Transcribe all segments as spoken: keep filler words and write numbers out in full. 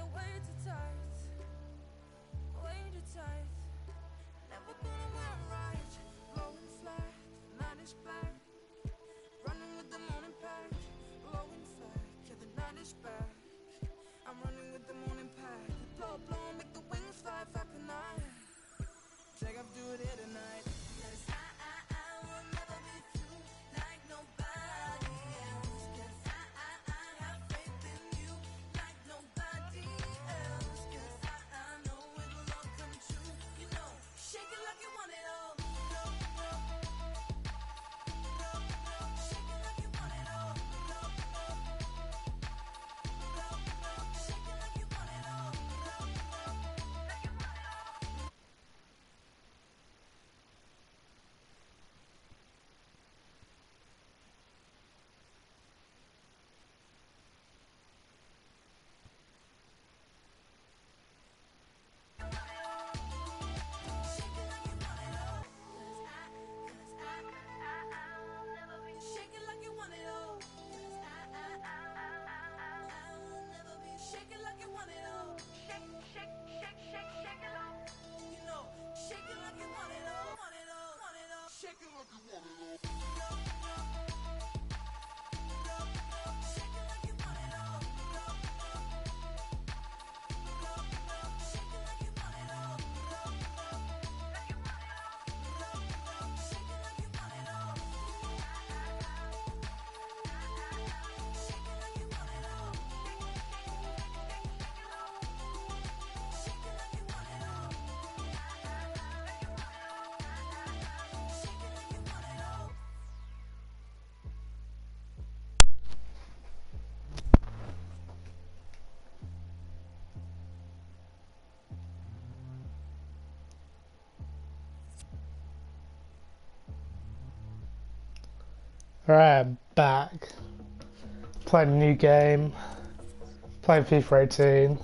Alright, I'm back. Playing a new game. Playing FIFA eighteen.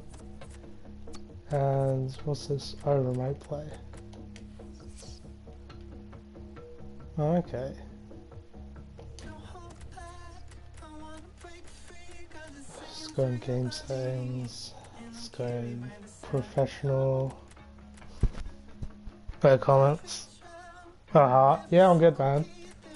And what's this? Oh, remote play. Oh, okay. Let's go in game settings. Let's go in professional. Better comments. Haha. Yeah, I'm good, man.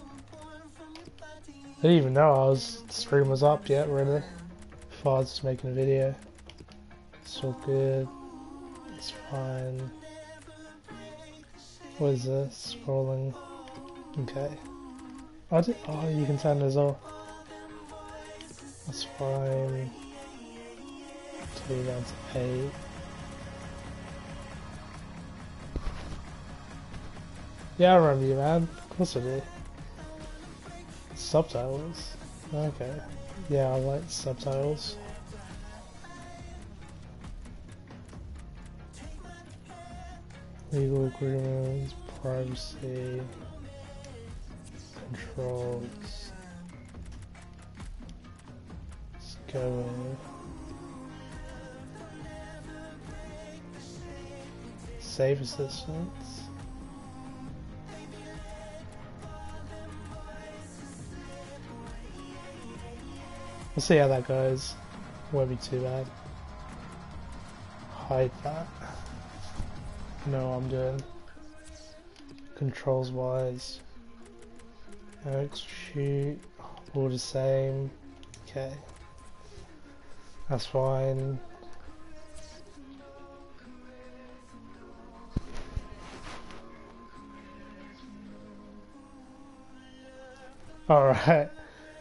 I didn't even know I was the stream was up yet, really. Before I was just making a video. It's all good. It's fine. What is this? Scrolling. Okay. I did, oh, you can turn this off. That's fine. Two down to eight. Yeah, I remember you, man. Of course I do. Subtitles. Okay. Yeah, I like subtitles. Legal agreements, privacy, controls. Let's go in. Save assistance. We'll see how that goes. Won't be too bad. Hide that. Know what I'm doing. Controls wise. Execute. All the same. Okay. That's fine. Alright.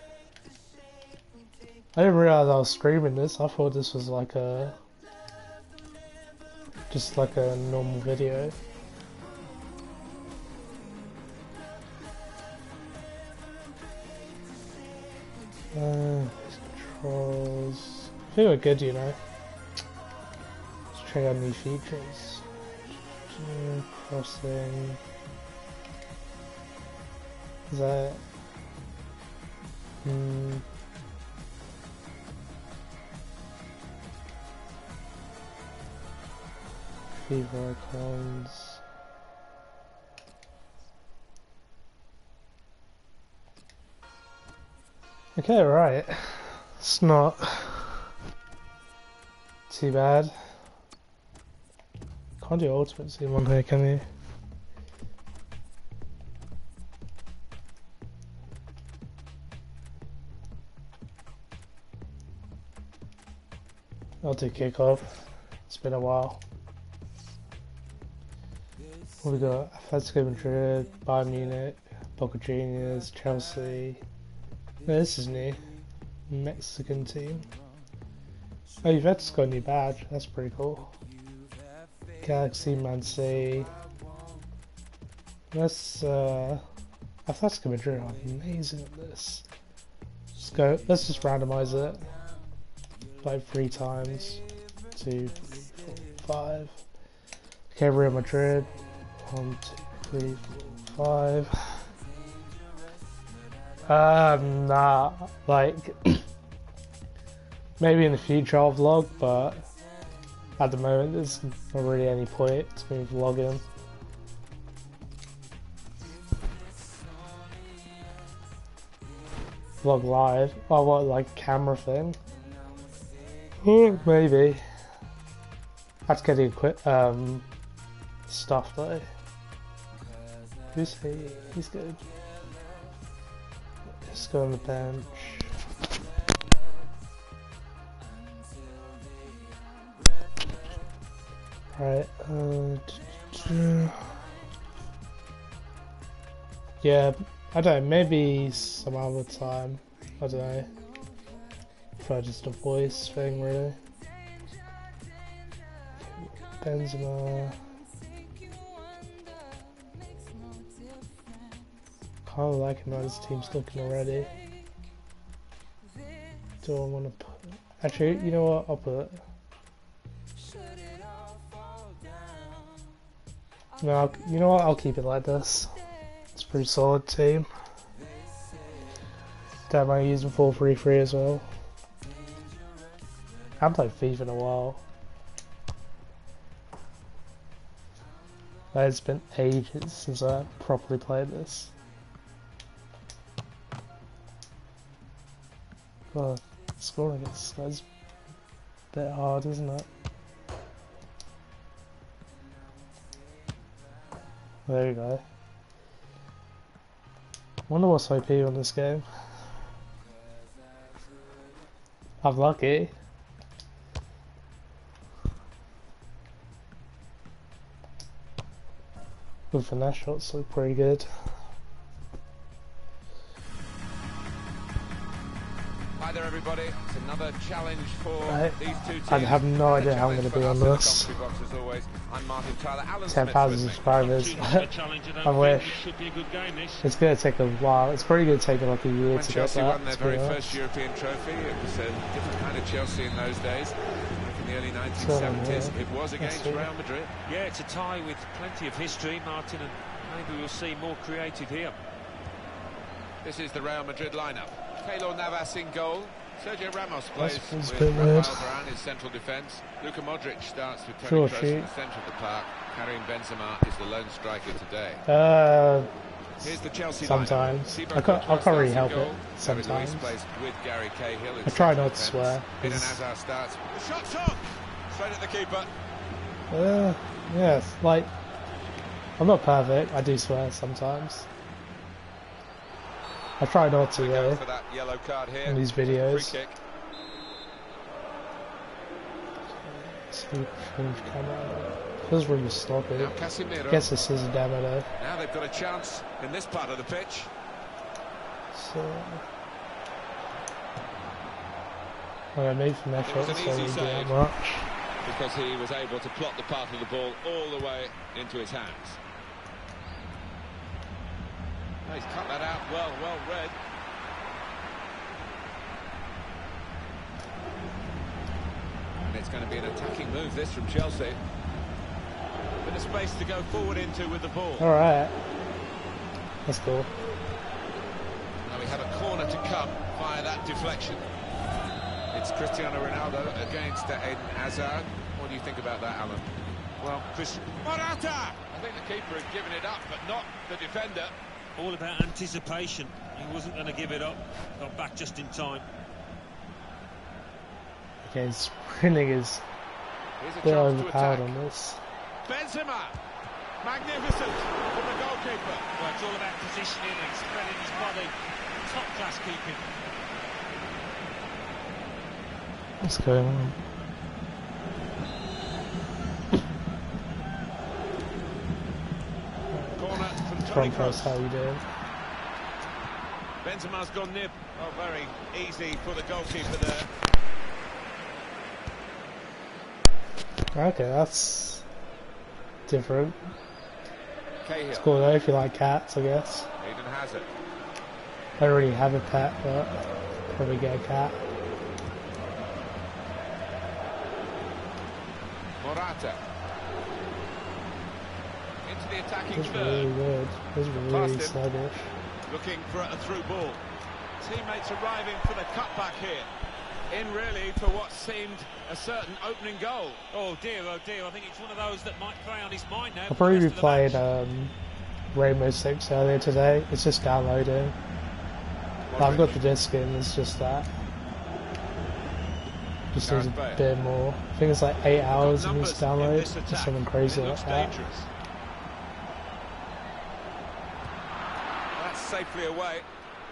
I didn't realize I was streaming this. I thought this was like a just like a normal video. Uh, controls. I think we're good, you know. Let's try out new features. Crossing. Is that? Hmm. FIFA icons. Okay, right. It's not too bad. Can't do ultimate team on here, can you? I'll do kickoff. It's been a while. What we got? Atletico Madrid, Bayern Munich, Boca Juniors, Chelsea. No, this is new. Mexican team. Oh, Juventus got a new badge. That's pretty cool. Galaxy, Man City. Let's uh, Atletico Madrid are amazing at this. Let's go. Let's just randomize it. Like three times. Two, three, four, five. Okay, Real Madrid. One, two, three, four, five. Um, nah, like, maybe in the future I'll vlog, but at the moment there's not really any point to me vlogging. Vlog live? Oh, what, like a camera thing? Oh, maybe. I have to get the equip, um, stuff though. Who's he? He's good. Let's go on the bench. Right, uh, yeah, I don't know, maybe some other time, I don't know, for just a voice thing really. Benzema. Kind of liking how this team's looking already. Do I want to put... Actually, you know what? I'll put it. No, I'll, you know what? I'll keep it like this. It's a pretty solid team. Don't mind using four three three as well. I haven't played FIFA in a while. It's been ages since I properly played this. God, scoring against this guy's a bit hard, isn't it? There you go. Wonder what's O P on this game. I'm lucky. Good finesse shots look pretty good. Hi there everybody, it's another challenge for right. these two teams. I have no idea how I'm going to be on this. ten thousand subscribers. I wish. It's going to take a while. It's probably going to take like a year when to Chelsea get that. won their very first European trophy, it was a different kind of Chelsea in those days. In the early nineteen seventies, so, yeah. It was against Real Madrid. Yeah, it's a tie with plenty of history, Martin, and maybe we'll see more creative here. This is the Real Madrid lineup. Keylor Navas in goal. Sergio Ramos plays That's with Rafael Varane in central defence. Luka Modric starts with Toni Kroos in the centre of the park. Karim Benzema is the lone striker today. Uh, Here's the Chelsea sometimes. lineup. I can't, I can't really help it. Sometimes. With Gary Cahill in I try not to defense. swear. Eden Hazard starts. The shot's on! Straight at the keeper. Uh, yes, like, I'm not perfect. I do swear sometimes. I try not to though for that yellow card here. in these videos. Free kick. See, change camera. Feels really sloppy. Now Casemiro. Guess this is a demo though. Now they've got a chance in this part of the pitch. So, well, I made from that shot, so I didn't do that much. Because he was able to plot the path of the ball all the way into his hands. Oh, he's cut that out well, well read. And it's going to be an attacking move, this, from Chelsea. Bit of space to go forward into with the ball. All right, that's cool. Now we have a corner to come via that deflection. It's Cristiano Ronaldo against Eden Hazard. What do you think about that, Alan? Well, Chris... Morata! I think the keeper had given it up, but not the defender. All about anticipation. He wasn't going to give it up. Got back just in time. Okay, sprinting is Here's a They're chance to overpowered attack. on this. Benzema, magnificent from the goalkeeper. Well, it's all about positioning and spreading his body. Top class keeping. What's going on? Corner from Toni Front press, Kroos. how you doing? Benzema's gone nib. Oh, very easy for the goalkeeper there. Okay, that's different. Cahill. It's cool though if you like cats, I guess. Eden Hazard. I don't really have a pet, but probably get a cat. Morata. Into the attacking It's really third. good. It's really Past him. sluggish. Looking for a through ball. Teammates arriving for the cutback here. In really for what seemed a certain opening goal. Oh dear, oh dear. I think it's one of those that might play on his mind now. I for the probably rest of the played match. um, Rainbow Six earlier today. It's just downloading. I've got the disc in, it's just that. Just needs a Gareth Bale. bit more. I think it's like eight hours in this Numbers in download. this Or attack. something crazy It like looks that. dangerous. That's safely away.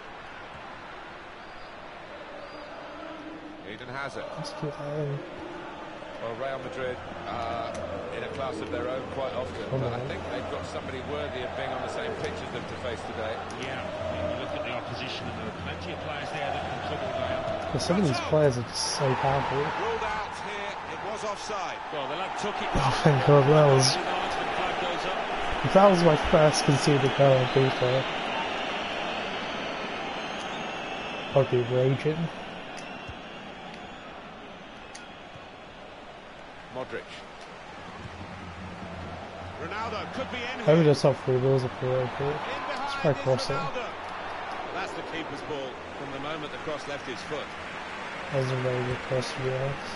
Eden Hazard. Let's keep that in. Well, Real Madrid are in a class of their own quite often, Come but I on. think they've got somebody worthy of being on the same pitch as them to face today. Yeah, you look at the opposition and there are plenty of players there that can trouble Real. But some of these players are just so powerful. Ruled out here, it was offside. Well, the lad took it. Oh, thank God, that was, The linesman flag goes up. if that was my first conceded goal on FIFA, I'd be raging. Modric. Ronaldo could be in Maybe here. just off free balls if you're okay. In Let's behind try is crossing. Ronaldo. That's the keeper's ball from the moment the cross left his foot. That was a very good cross to be honest.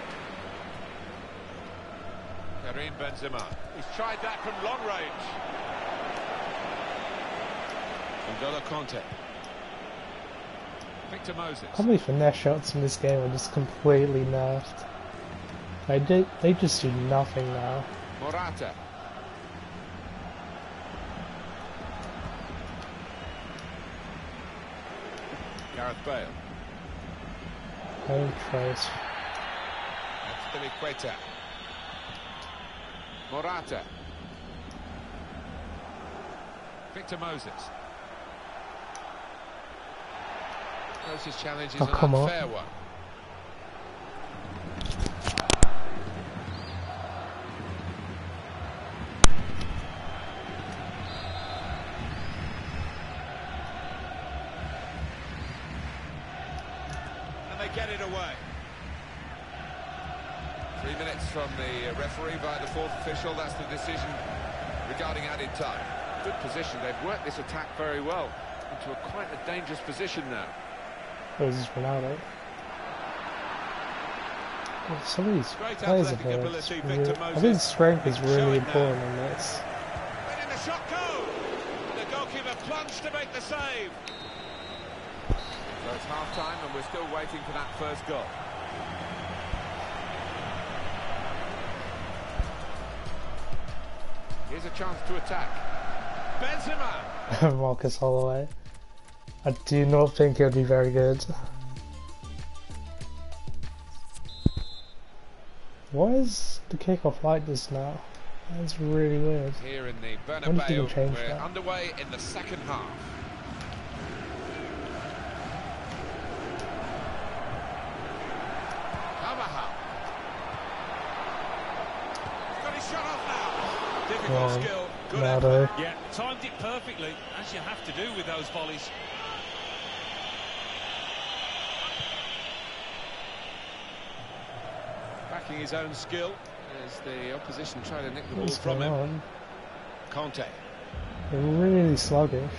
Karim Benzema. He's tried that from long range. N'Golo Conte. Victor Moses. How many finesse shots in this game are just completely nerfed? They did. They just do nothing now. Morata. Gareth Bale. No trace. That's Queta. Morata. Victor Moses. Closest challenge is Oh, an come on. unfair one. And they get it away. Three minutes from the referee by the fourth official. That's the decision regarding added time. Good position. They've worked this attack very well into a quite a dangerous position now. It was just Ronaldo. Well, some of these Great players are athletic here. ability, It's Victor really, I Moses. think strength is Show really it now. important in this. When in the shot go! The goalkeeper plunged to make the save. So it's half time and we're still waiting for that first goal. Here's a chance to attack. Benzema! Marcus Holloway. I do not think he'll be very good. Why is the kickoff like this now? That's really weird. Here in the When did you Bernabeu, change we're that? underway in the second half. Carvajal. He's got his shot off now. Difficult Wow. skill, good Ronaldo. effort. Yeah, timed it perfectly, as you have to do with those volleys. Backing his own skill as the opposition try to nick the ball What's from going him. on? Conte. They're really sluggish.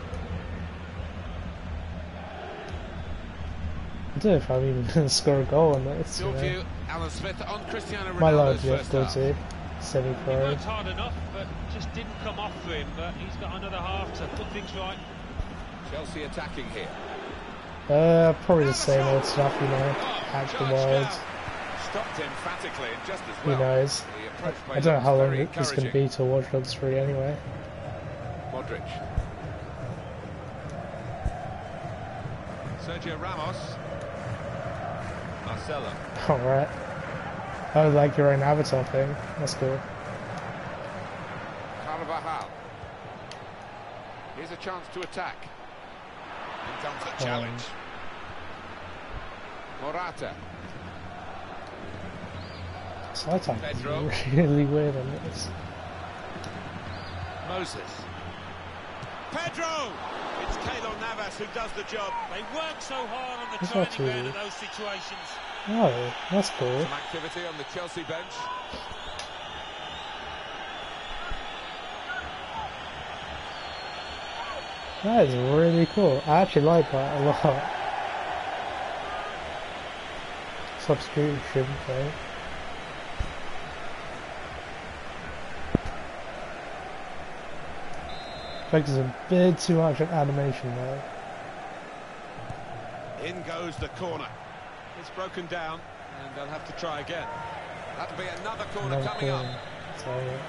I don't know if I'm even going to score a goal on this. You Your know. view, Alan Smith on Cristiano My low Ronaldo's first half. difficulty. He Semi-pro. worked hard enough, but just didn't come off for him. But he's got another half to put things right. Chelsea attacking here. Uh, probably the same old stuff, you know. Oh, Hack the charged world. out. Stopped emphatically and just as Who well. knows? The approach I play don't know how long very it's going to be till Watch Dogs three anyway. Modric. Sergio Ramos. Marcelo. Alright. I would like your own avatar thing. That's cool. Carvajal. Here's a chance to attack. In comes the challenge. Um, Morata. Side tap is Pedro. really weird on this. Moses. Pedro! It's Keylor Navas who does the job. They work so hard on the That's not training ground too- in those situations. Oh, that's cool. Some activity on the Chelsea bench. That is really cool. I actually like that a lot. Substitution thing. Focuses a bit too much on animation though. In goes the corner. It's broken down and they'll have to try again. That'll be another corner Another coming corner. up. So, yeah.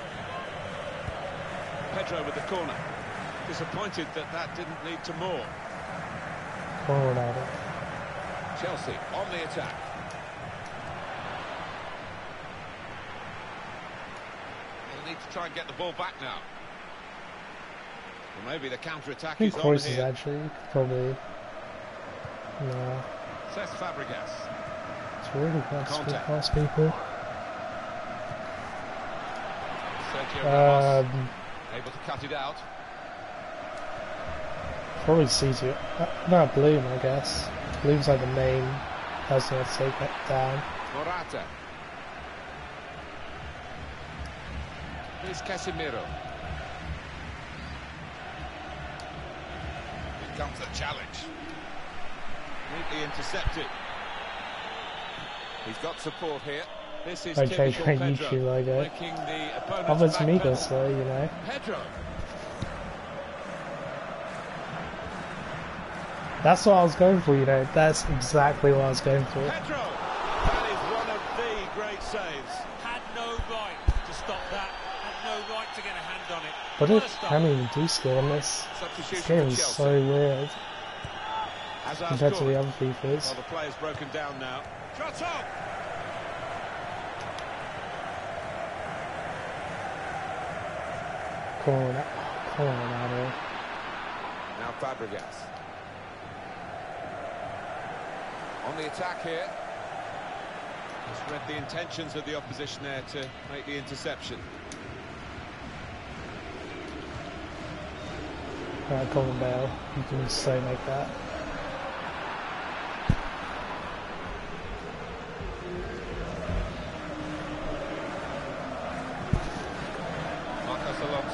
Pedro with the corner. Disappointed that that didn't lead to more. Corner Ronaldo. Chelsea on the attack. They'll need to try and get the ball back now. Well, maybe the counter-attack I think is on Cross is here. actually probably. No. Cesc Fabregas. It's really hard to Contact. get past people. Sergio Ramos Um, able to cut it out. probably C two. Uh, no, Bloom, I guess. Bloom's like the main person who has to take that down. Morata. Here's Casemiro. Here comes the challenge. Neatly intercepted. He's got support here. This is Okay, typical try Pedro, YouTube logo. making the opponent's Oh, it's back me pedal. though, you know. Pedro. That's what I was going for, you know. That's exactly what I was going for. Pedro. That is one of the great saves. Had no right to stop that. Had no right to get a hand on it. What What a if stop. can even do skill on this? This Substitution game for is Chelsea. so weird Hazard's compared to calling. the other FIFAs. Well, the player's broken down now. Shot on! Corner, corner Ronaldo. Now Fabregas. On the attack here. Just read the intentions of the opposition there to make the interception. Alright, Colin Bale. You can so make that. Marcos Alonso.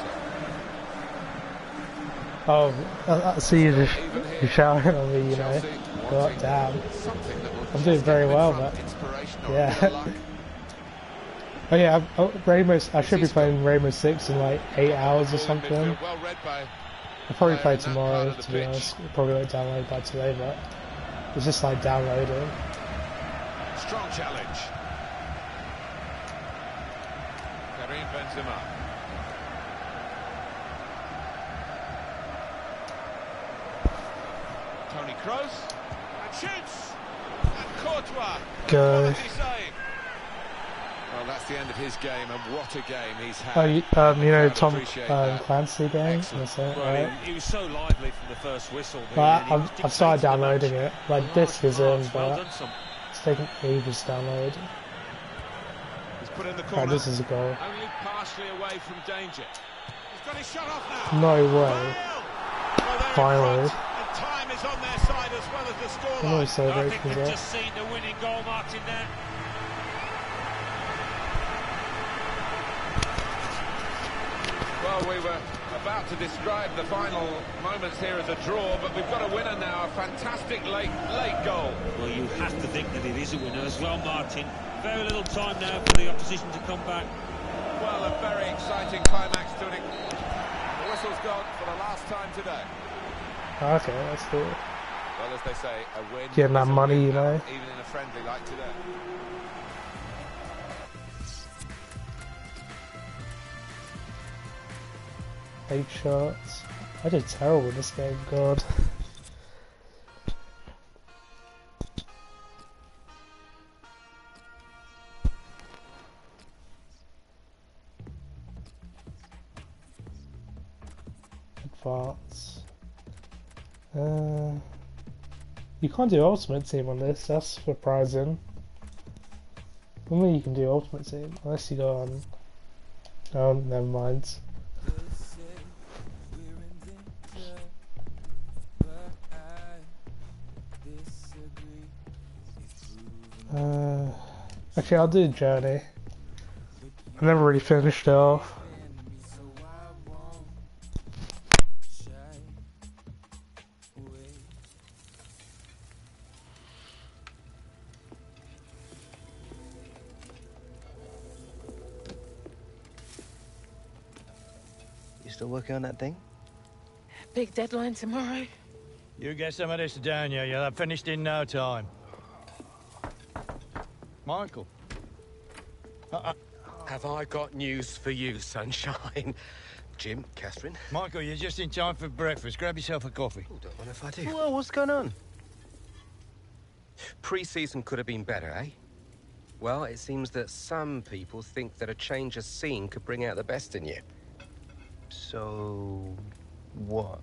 Oh, I, I see you just you're shouting on me, you know. Chelsea Go up, wanting down. something that will I'm just doing get very them in well, front. but Inspiration or yeah. good luck. Oh yeah, I'm, oh, Rainbow. I should be playing Rainbow Six in like eight hours or Ball in something. midfield, well read by I'll probably player play in that part tomorrow, of the to be pitch. honest. Probably won't download by today, but it's just like downloading. Strong challenge. Karim Benzema. Toni Kroos. And shoots. And Courtois. Go. Quality save. Well, that's the end of his game, and what a game he's had. Oh, you, um, you know Crowd Tom appreciate um, that. Clancy game? Excellent. That's it, Well, right? he, he was so lively from the first whistle. Well, I, really, and he was I've, I've started dictating the downloading match. it. Like, disc is in, Well but done, son. it's taking ages to download. He's put in the Right, corner. this is a goal. Only partially away from danger. He's got his shot off now. No way. Well, they're in Finally. front, and time is on their side as well as the I scoreline. know I think celebrations they've there. just seen the winning goal, Martin, there. Well, we were about to describe the final moments here as a draw, but we've got a winner now, a fantastic late, late goal. Well, you have to think that it is a winner as well, Martin. Very little time now for the opposition to come back. Well, a very exciting climax to it. The whistle's gone for the last time today. Okay, that's cool. Well, as they say, a win Getting that is a money, win you know. now, even in a friendly like today. Eight shots. I did terrible in this game, God. Advance. Uh, you can't do Ultimate Team on this, that's surprising. Normally you can do Ultimate Team, unless you go on... Oh, never mind. Uh, actually, I'll do Journey. I never really finished it off. You still working on that thing? Big deadline tomorrow. You get some of this down here, you'll have finished in no time. Michael. Uh-uh. Have I got news for you, sunshine? Jim, Catherine? Michael, you're just in time for breakfast. Grab yourself a coffee. Oh, don't mind if I do. Well, what's going on? Pre-season could have been better, eh? Well, it seems that some people think that a change of scene could bring out the best in you. So... what?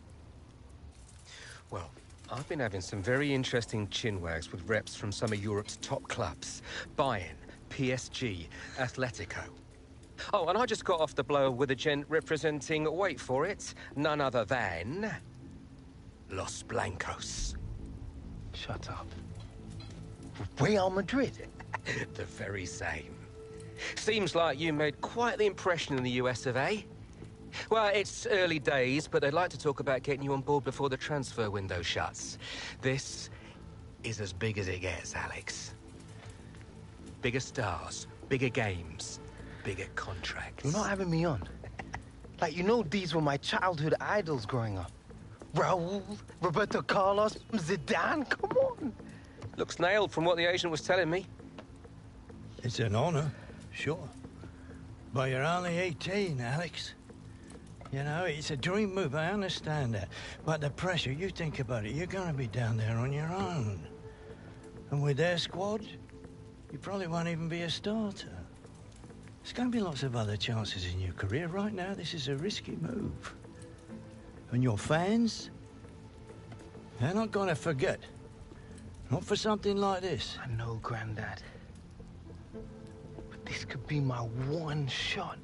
Well, I've been having some very interesting chinwags with reps from some of Europe's top clubs. Bayern, P S G, Atletico. Oh, and I just got off the blow with a gent representing, wait for it, none other than... Los Blancos. Shut up. Real Madrid? The very same. Seems like you made quite the impression in the U S of A. Well, it's early days, but they'd like to talk about getting you on board before the transfer window shuts. This is as big as it gets, Alex. Bigger stars, bigger games, bigger contracts. You're not having me on. Like, you know these were my childhood idols growing up. Raul, Roberto Carlos, Zidane, come on. Looks nailed from what the agent was telling me. It's an honor, sure. But you're only eighteen, Alex. You know, it's a dream move, I understand that. But the pressure, you think about it, you're gonna be down there on your own. And with their squad, you probably won't even be a starter. There's gonna be lots of other chances in your career. Right now, this is a risky move. And your fans, they're not gonna forget. Not for something like this. I know, Grandad. But this could be my one shot.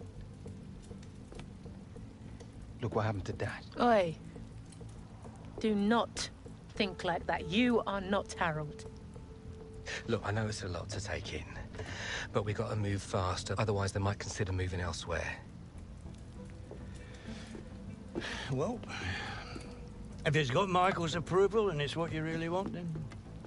Look what happened to Dad. Oi. Do not think like that. You are not Harold. Look, I know it's a lot to take in, but we got to move faster, otherwise they might consider moving elsewhere. Well, if it's got Michael's approval and it's what you really want, then...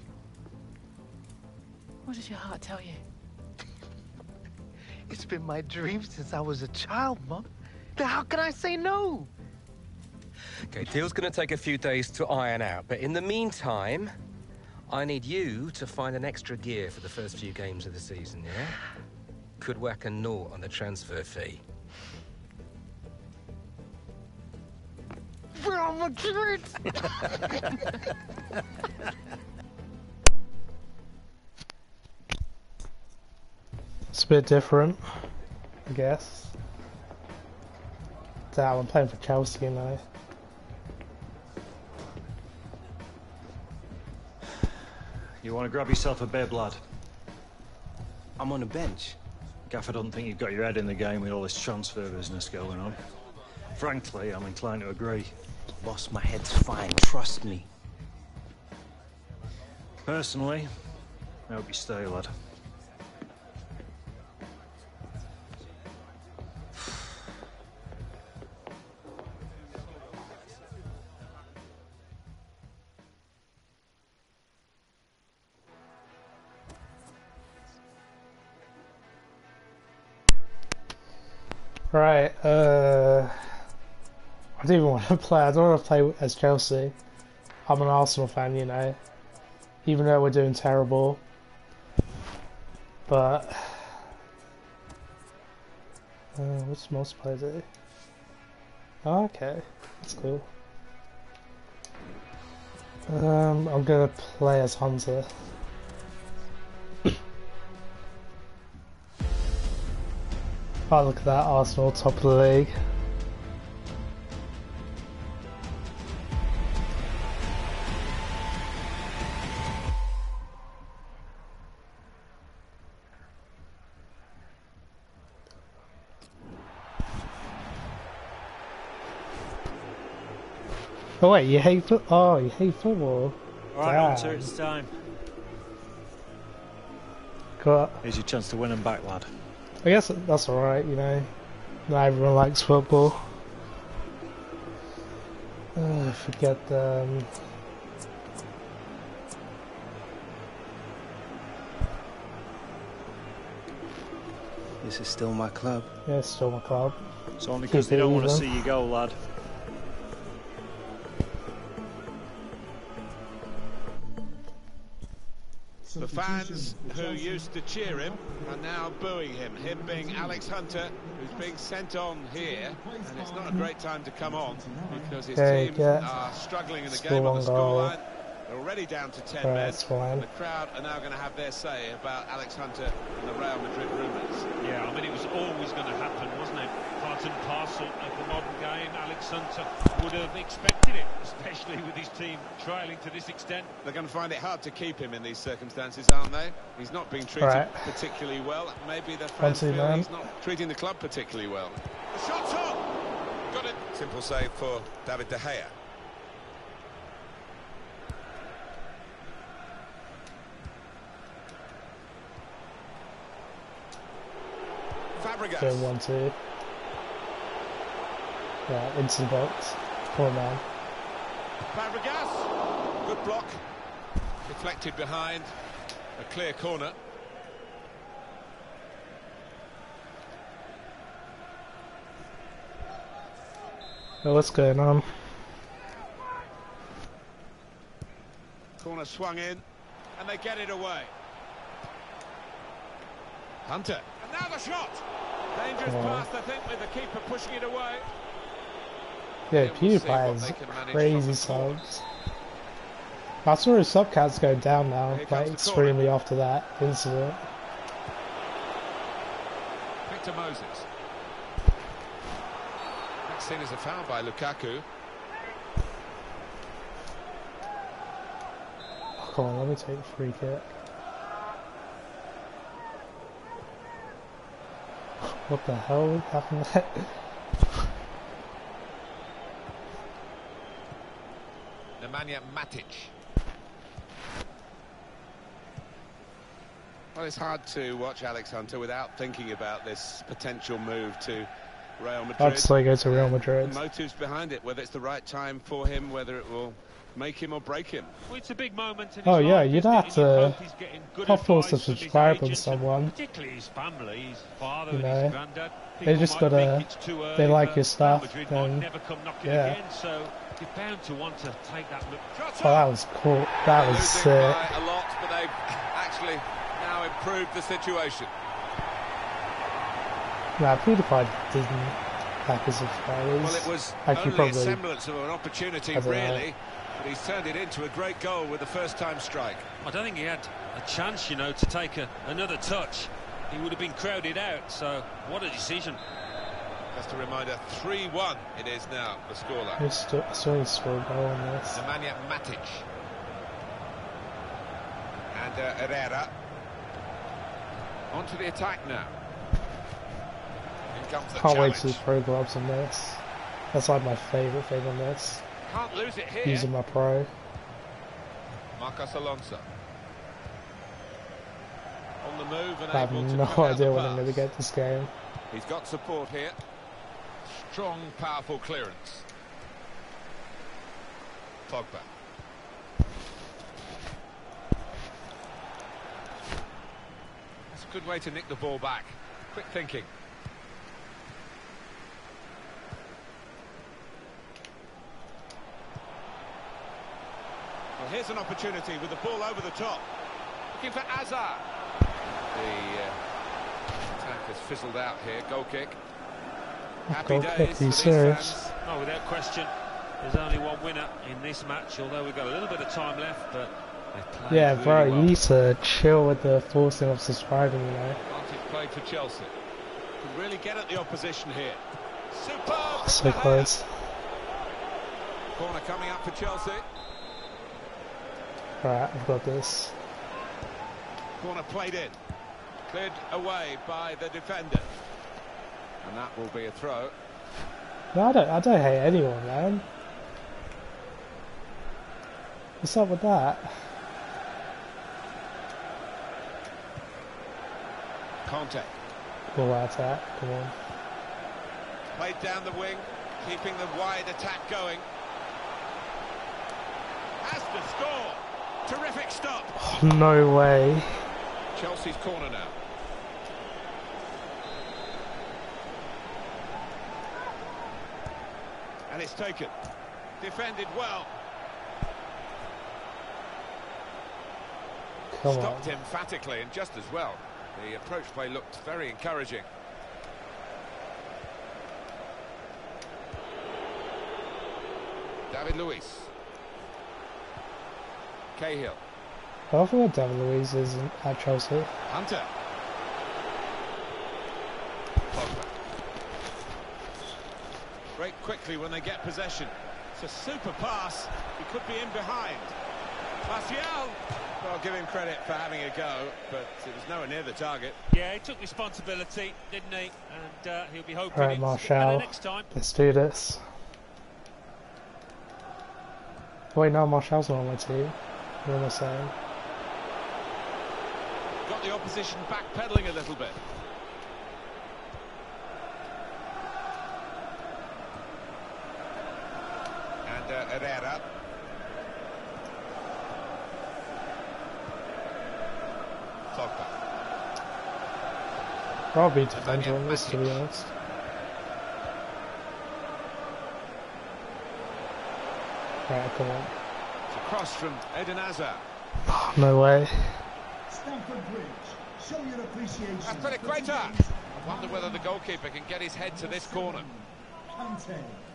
What does your heart tell you? It's been my dream since I was a child, Mum. How can I say no? Okay, deal's gonna take a few days to iron out, but in the meantime, I need you to find an extra gear for the first few games of the season, yeah? Could whack a naught on the transfer fee. Real Madrid! It's a bit different, I guess. Damn, I'm playing for Chelsea now. You want to grab yourself a bib, lad? I'm on the bench. Gaff, I don't think you've got your head in the game with all this transfer business going on. Frankly, I'm inclined to agree. Boss, my head's fine, trust me. Personally, I hope you stay, lad. Right, uh... I don't even want to play, I don't want to play as Chelsea. I'm an Arsenal fan, you know. Even though we're doing terrible. But... Uh, what's multiplayer do? Oh, okay, that's cool. Um, I'm gonna play as Hunter. Oh, look at that, Arsenal top of the league. Oh wait, you hate foot? Oh, you hate football? Alright, Damn. Hunter, it's time. Got. Here's your chance to win them back, lad. I guess that's alright, you know. Not everyone likes football. Uh, forget them. This is still my club. Yeah, it's still my club. It's only because Keep they it don't want to even. see you go, lad. The fans who used to cheer him are now booing him. Him being Alex Hunter, who's being sent on here, and it's not a great time to come on because his Okay, team yeah. are struggling in the Score game on one the goal. scoreline. They're already down to ten Right, men. that's fine. The crowd are now going to have their say about Alex Hunter and the Real Madrid rumours. Yeah, I mean, it was always going to happen, wasn't it? Part and parcel of the modern game. Alex Hunter would have expected it, especially with his team trailing to this extent. They're going to find it hard to keep him in these circumstances, aren't they? He's not being treated Right. particularly well. Maybe the One, fans two, feel man. he's not treating the club particularly well. The shot's on! Got it. Simple save for David De Gea. Fabregas. Go one, two. Yeah, into the box. Poor man. Fabregas. Good block. Deflected behind. A clear corner. Oh, what's going on? Corner swung in, and they get it away. Hunter. And now the shot! Dangerous Come on. pass, I think, with the keeper pushing it away. Yeah, Yeah, we'll see PewDiePie what has they can manage crazy from the corner. subs. I saw his sub counts go down now, Here comes like the corner. extremely after that incident. Victor Moses. That's seen as a foul by Lukaku. Oh, come on, let me take the free kick. What the hell happened there? Nemanja Matic. Well, it's hard to watch Alex Hunter without thinking about this potential move to Real Madrid. I'd say go to Real Madrid. The motives behind it, whether it's the right time for him, whether it will make him or break him. Well, it's a big moment in Oh, his yeah, life, you'd isn't it? have And you to hope he's getting good not force to advice from his subscribe on agent and someone. particularly his family, his father You and know, his granddad. they People just might gotta- think it's too they early, like but your stuff, Real Madrid then- might never come knocking yeah. again, so you're bound to want to take that look. Oh, that was cool. That was Losing sick. by a lot, but they've actually now improved the situation. Nah, PewDiePie didn't hack his subscribers. Well, it was Actually, only probably. a semblance of an opportunity, I don't know. really, but he's turned it into a great goal with the first-time strike. I don't think he had a chance, you know, to take a, another touch. He would have been crowded out, so what a decision. Just a reminder, three one it is now, the scoreline. I still, still need to score a goal on this. Nemanja Matic. And uh, Herrera. On to the attack now. In comes the Can't wait challenge. to pro gloves on this. That's like my favourite thing on this. Can't lose it here. Using my pro. Marcos Alonso. On the move and I have able to no cut out idea the when I'm pass. going to get this game. He's got support here. Strong, powerful clearance. Pogba. That's a good way to nick the ball back. Quick thinking. Well, here's an opportunity with the ball over the top. Looking for Azar. The uh, attack has fizzled out here. Goal kick. Happy Goal days kick, are for you these serious? fans. Oh, without question, there's only one winner in this match, although we've got a little bit of time left, but they've played Yeah, really bro, well. you need to chill with the forcing of subscribing, you know. Advantage played for Chelsea. Can really get at the opposition here. Superb! Oh, so close. Corner coming up for Chelsea. Alright, I've got this. Corner played in. Cleared away by the defender. And that will be a throw. No, I don't, I don't hate anyone, man. What's up with that? Conte. All out attack, come on. Played down the wing, keeping the wide attack going. Has to score. Terrific stop. Oh, no way. Chelsea's corner now. And it's taken. Defended well. Come Stopped on. emphatically and just as well. The approach play looked very encouraging. David Luiz. Cahill. I forgot David Luiz is at Chelsea. Hunter. Pogba. Break quickly when they get possession. It's a super pass. He could be in behind. Martial. Well, give him credit for having a go, but it was nowhere near the target. Yeah, he took responsibility, didn't he? And uh, he'll be hoping Alright, it's Martial. better next time. Let's do this. Wait, no, Martial's not on my team. What am I saying? Got the opposition backpedaling a little bit. And uh, Herrera. Pogba. Probably defender on this, to be honest. Right, come on. It's a cross from Eden Hazard. Oh, no way. Stamford Bridge. Show your appreciation. Aspilicueta. I wonder whether the goalkeeper can get his head to this corner. Conte.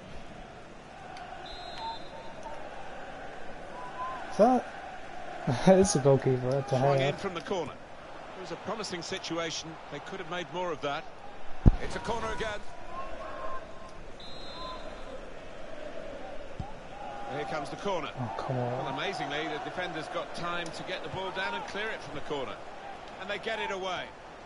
Is that? It's a goalkeeper. To Swung in hell. from the corner. It was a promising situation. They could have made more of that. It's a corner again. Here comes the corner. Oh, come Well, on. amazingly, the defender's got time to get the ball down and clear it from the corner. And they get it away.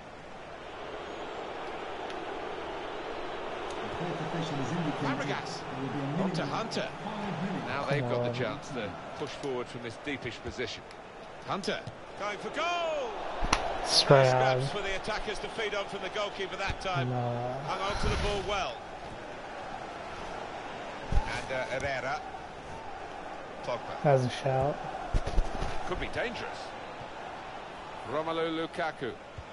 Fabregas. On to Hunter. Now they've got the chance to push forward from this deepish position. Hunter going for goal. Straight Nice on. scraps for the attackers to feed on from the goalkeeper that time. No. Hung on to the ball well. And uh, Herrera. Pogba. That was a shout. Could be dangerous. Romelu Lukaku.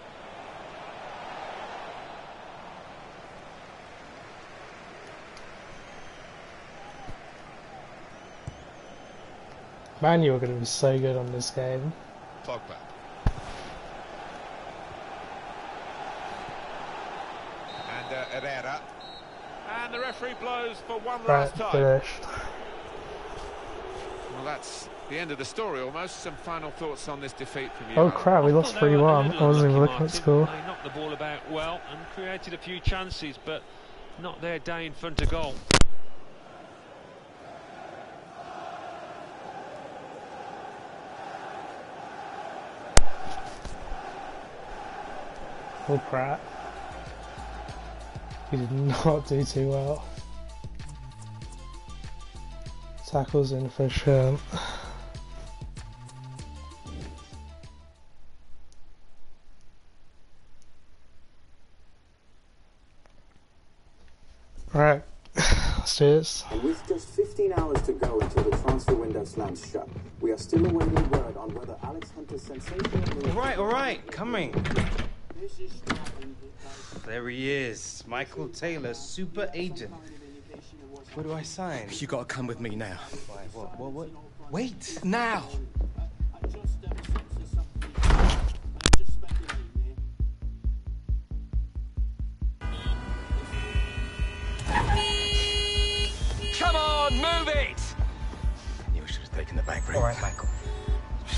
Man, you were going to be so good on this game. Pogba. And uh, Herrera. And the referee blows for one Right, last time. finished. Well, that's the end of the story almost. Some final thoughts on this defeat from you. Oh crap, we I lost thought they three were a one. little I wasn't even unlucky, looking at Martin. score. They knocked the ball about well and created a few chances, but not their day in front of goal. Oh crap. He did not do too well. Tackles inefficient. Right, let's do this. And with just fifteen hours to go until the transfer window slams shut, we are still awaiting word on whether Alex Hunter's sensational move... All right, all right, coming. There he is, Michael Taylor, super agent. Where do I sign? You gotta come with me now. Why, what, what, what? Wait, now!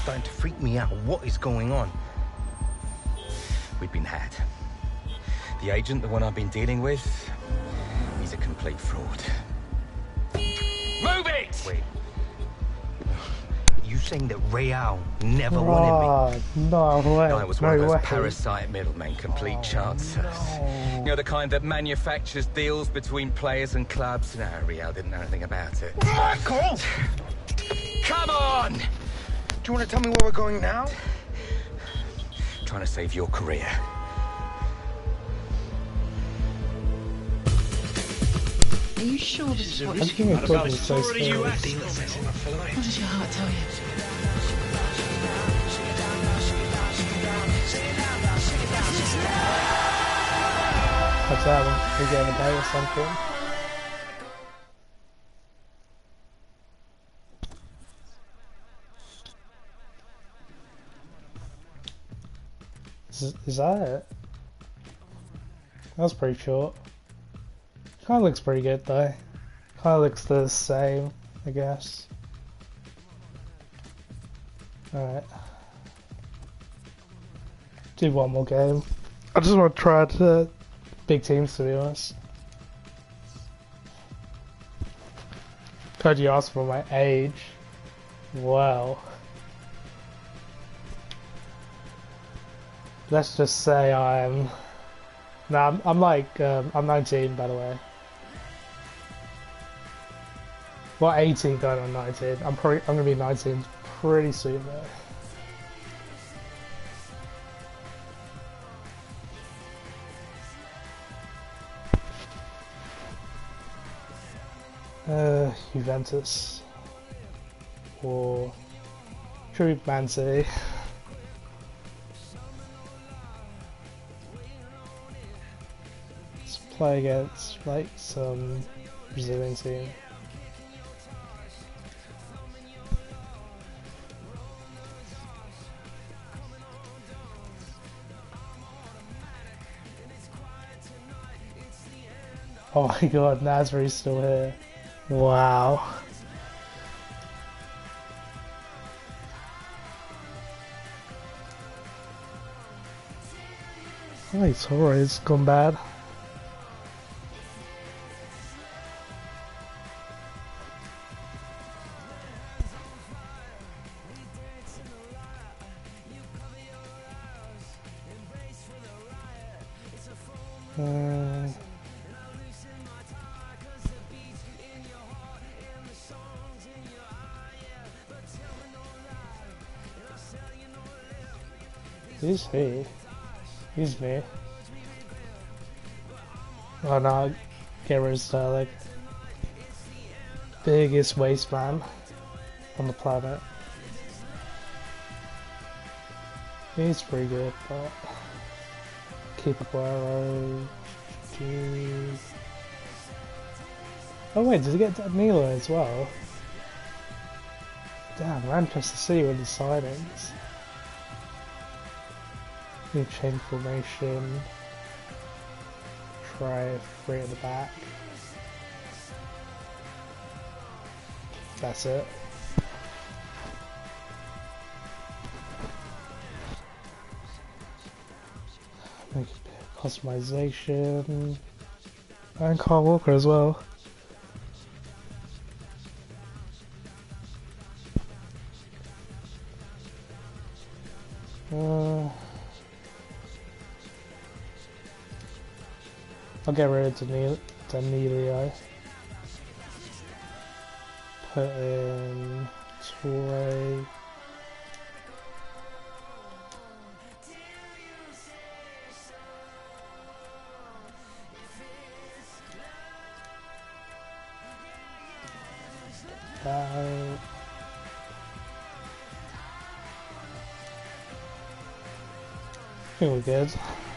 starting to freak me out. What is going on? We've been had. The agent, the one I've been dealing with, he's a complete fraud. Move it! Wait. You saying that Real never Oh, wanted me? no way. No, it was no one of those way. parasite middlemen, complete Oh, chancers. no. You know, the kind that manufactures deals between players and clubs. No, Real didn't know anything about it. Michael! Come on! Do you want to tell me where we're going now? Trying to save your career. Are you sure this is what I you think it's probably so What does your heart tell you? What's that one? We getting a day or something? Is, is that it? That was pretty short. Kinda looks pretty good though. Kinda looks the same, I guess. Alright. Do one more game. I just want to try out uh, big teams, to be honest. God, you asked for my age. Wow. Let's just say I'm... Nah, I'm, I'm like, um, I'm nineteen, by the way. Well, eighteen going on nineteen. I'm probably, I'm gonna be nineteen pretty soon though. Uh, Juventus. Or... Should be Man City. Let's play against, like, some Brazilian team. Oh my god, Nasri's still here. Wow. Oh, Torres gone bad. Uh, Who's he? He's me. Oh no, get rid of Sterling. Biggest waste man on the planet. He's pretty good, but keep Aguero. Jeez. Oh wait, did he get Danilo as well? Damn, Manchester City with the signings. New chain formation. Try three at the back. That's it. Make a bit of customization. And Carl Walker as well. Uh, I'll get rid of Danil Danilio. Put in Toure. That. I think we're good.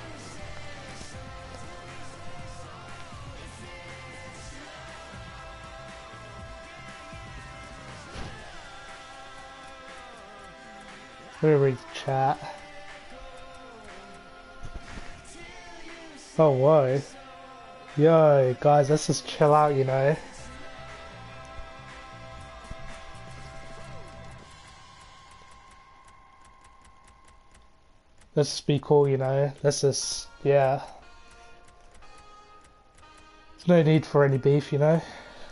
Let me read the chat. Oh, whoa. Yo, guys, let's just chill out, you know. let's just be cool, you know. Let's just, yeah. There's no need for any beef, you know.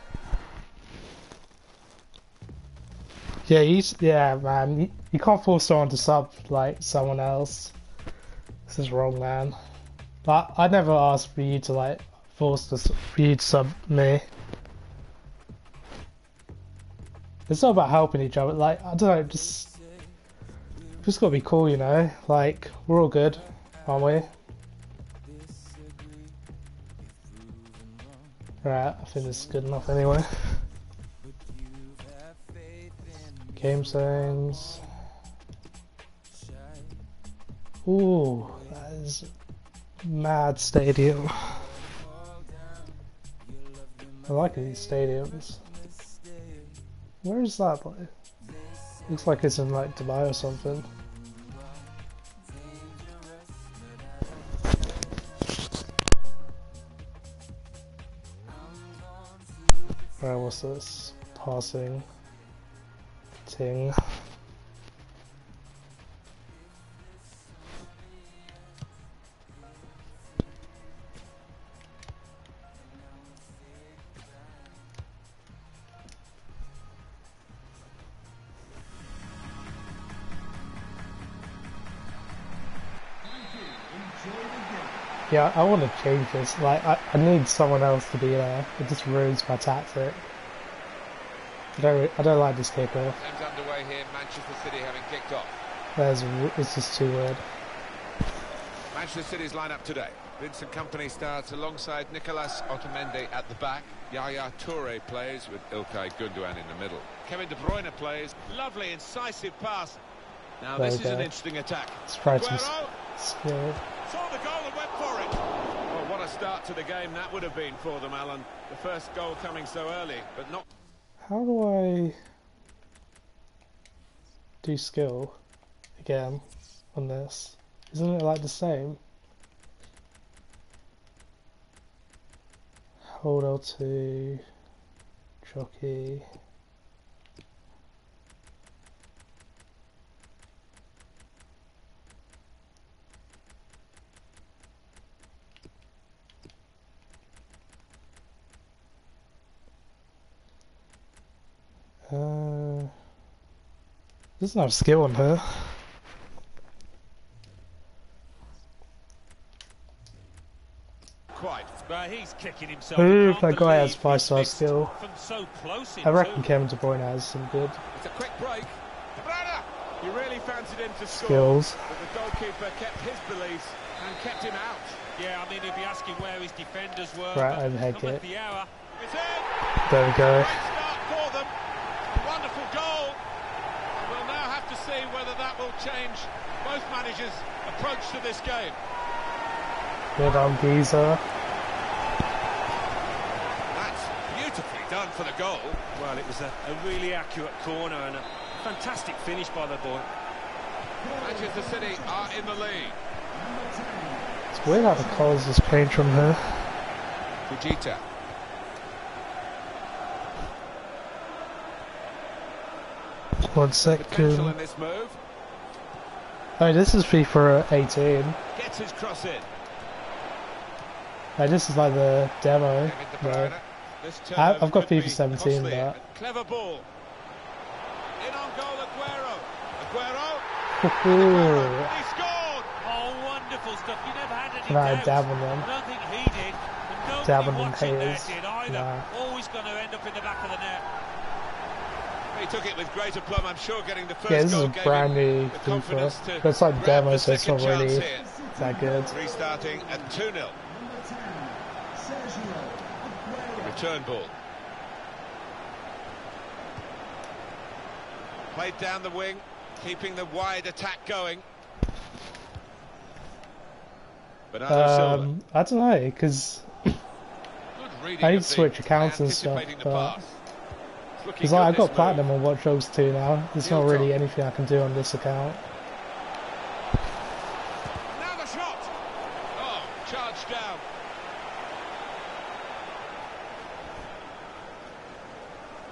Yeah, he's, yeah, man. You, you can't force someone to sub like someone else. This is wrong, man. But I never asked for you to like force to, for you to sub me. It's not about helping each other. Like I don't know, just just gotta be cool, you know. Like we're all good, aren't we? Right, I think this is good enough anyway. Game zones. Ooh, that is mad stadium. I like these stadiums. Where is that? Like? Looks like it's in like Dubai or something. Alright, what's this? Passing. Ting. Yeah, I want to change this. Like, I, I need someone else to be there. It just ruins my tactic. I don't, I don't like this kickoff. Game's underway here. Manchester City having kicked off. There's, it's just too weird. Manchester City's lineup today. Vincent Kompany starts alongside Nicolas Otamendi at the back. Yaya Toure plays with Ilkay Gundogan in the middle. Kevin De Bruyne plays. Lovely, incisive pass. Now There this we is go. an interesting attack. Let's try some Aguero skill. saw the goal and went for it. Well, what a start to the game that would have been for them, Alan. The first goal coming so early, but not... How do I do skill again on this? Isn't it like the same? Hold L two, jockey. Uh, doesn't have skill on her. Quite, but he's kicking himself. Ooh, Can't that guy has believe five he's star missed skill. from so close I reckon into- Kevin De Bruyne has some good It's a quick break. De Bruyne! He really fancied him to score. skills. But the goalkeeper kept his belief and kept him out. Yeah, I mean, he'd be asking where his defenders were. Right, but overhead come at kick. the hour. It's in! There we go. Great start for them. A wonderful goal. We'll now have to see whether that will change both managers' approach to this game. Good on Giza. That's beautifully done for the goal. Well, it was a, a really accurate corner and a fantastic finish by the boy. Manchester City are in the lead. It's weird how the colours just change from her. Fujita. One Potential second. in this move. Oh, this is FIFA eighteen. Gets his cross in. Like, this is like the demo. Kevin De No. Bruyne. This turn I- I've got could FIFA be seventeen, costly. but- Clever ball. In on goal, Aguero. Aguero. Ooh. He scored. Oh, wonderful stuff. You never had any Can I doubts. dab on them? I don't think he did. And nobody Dab on them watching there haters. did either. Nah. Always going to end up in the back of the net. He took it with great aplomb. I'm sure getting the first Yeah, this is goal a gave brand him new the confidence FIFA. to But it's like grab demo, the so it's not second really chance here. that good. Restarting at two nil. Return ball. Played down the wing, keeping the wide attack going. Bernardo Silva. Um, I don't know, because Good reading I need of to the- switch accounts and stuff, anticipating the but pass. It's looking because like, good, I've got this platinum move. on Watch Dogs two now. There's not really anything I can do on this account. Now the shot. Oh, charged down.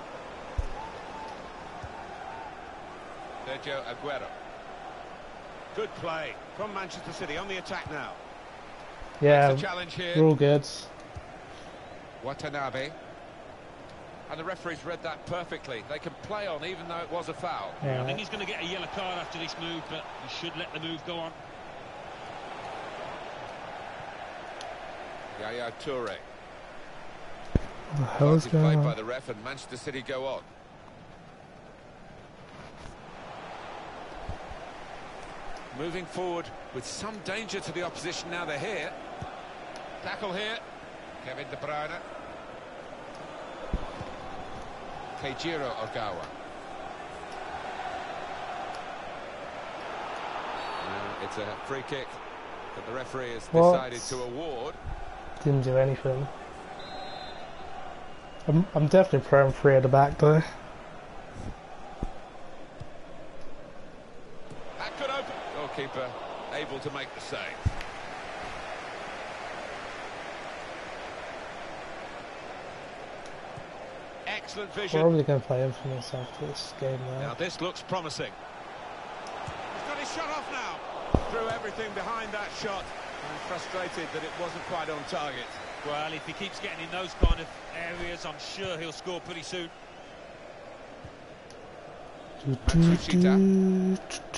Sergio Aguero. Good play from Manchester City on the attack now. Yeah, Makes a challenge here. we're all good. Watanabe. And the referee's read that perfectly. They can play on even though it was a foul. Yeah. I think he's going to get a yellow card after this move, but he should let the move go on. Yaya Toure. What the hell is going Played on? by the ref, and Manchester City go on. Moving forward with some danger to the opposition now they're here. Tackle here. Kevin De Bruyne. Keijiro Ogawa. Uh, it's a free kick that the referee has What? decided to award. Didn't do anything. I'm, I'm definitely throwing three at the back though. That could open. Goalkeeper able to make the save. Excellent vision. Probably going to play Infamous after this game now. Now this looks promising. He's got his shot off now. Threw everything behind that shot. And frustrated that it wasn't quite on target. Well, if he keeps getting in those kind of areas, I'm sure he'll score pretty soon. Matsushita.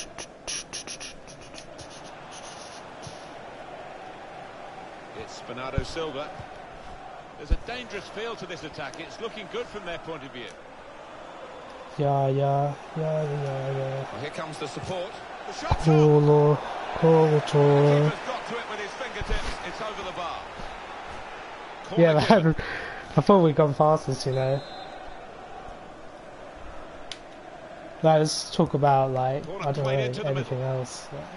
It's Bernardo Silva. There's a dangerous feel to this attack. It's looking good from their point of view. Yeah, yeah, yeah, yeah, yeah. Well, here comes the support. The shot's Colo, on. Colo, Colo. Keeper's got to it with his fingertips. It's over the bar. Corner Yeah, given. man. I thought we'd gone fastest, you know. Like, let's talk about, like, Corner I don't know, played into the anything middle. else. Like,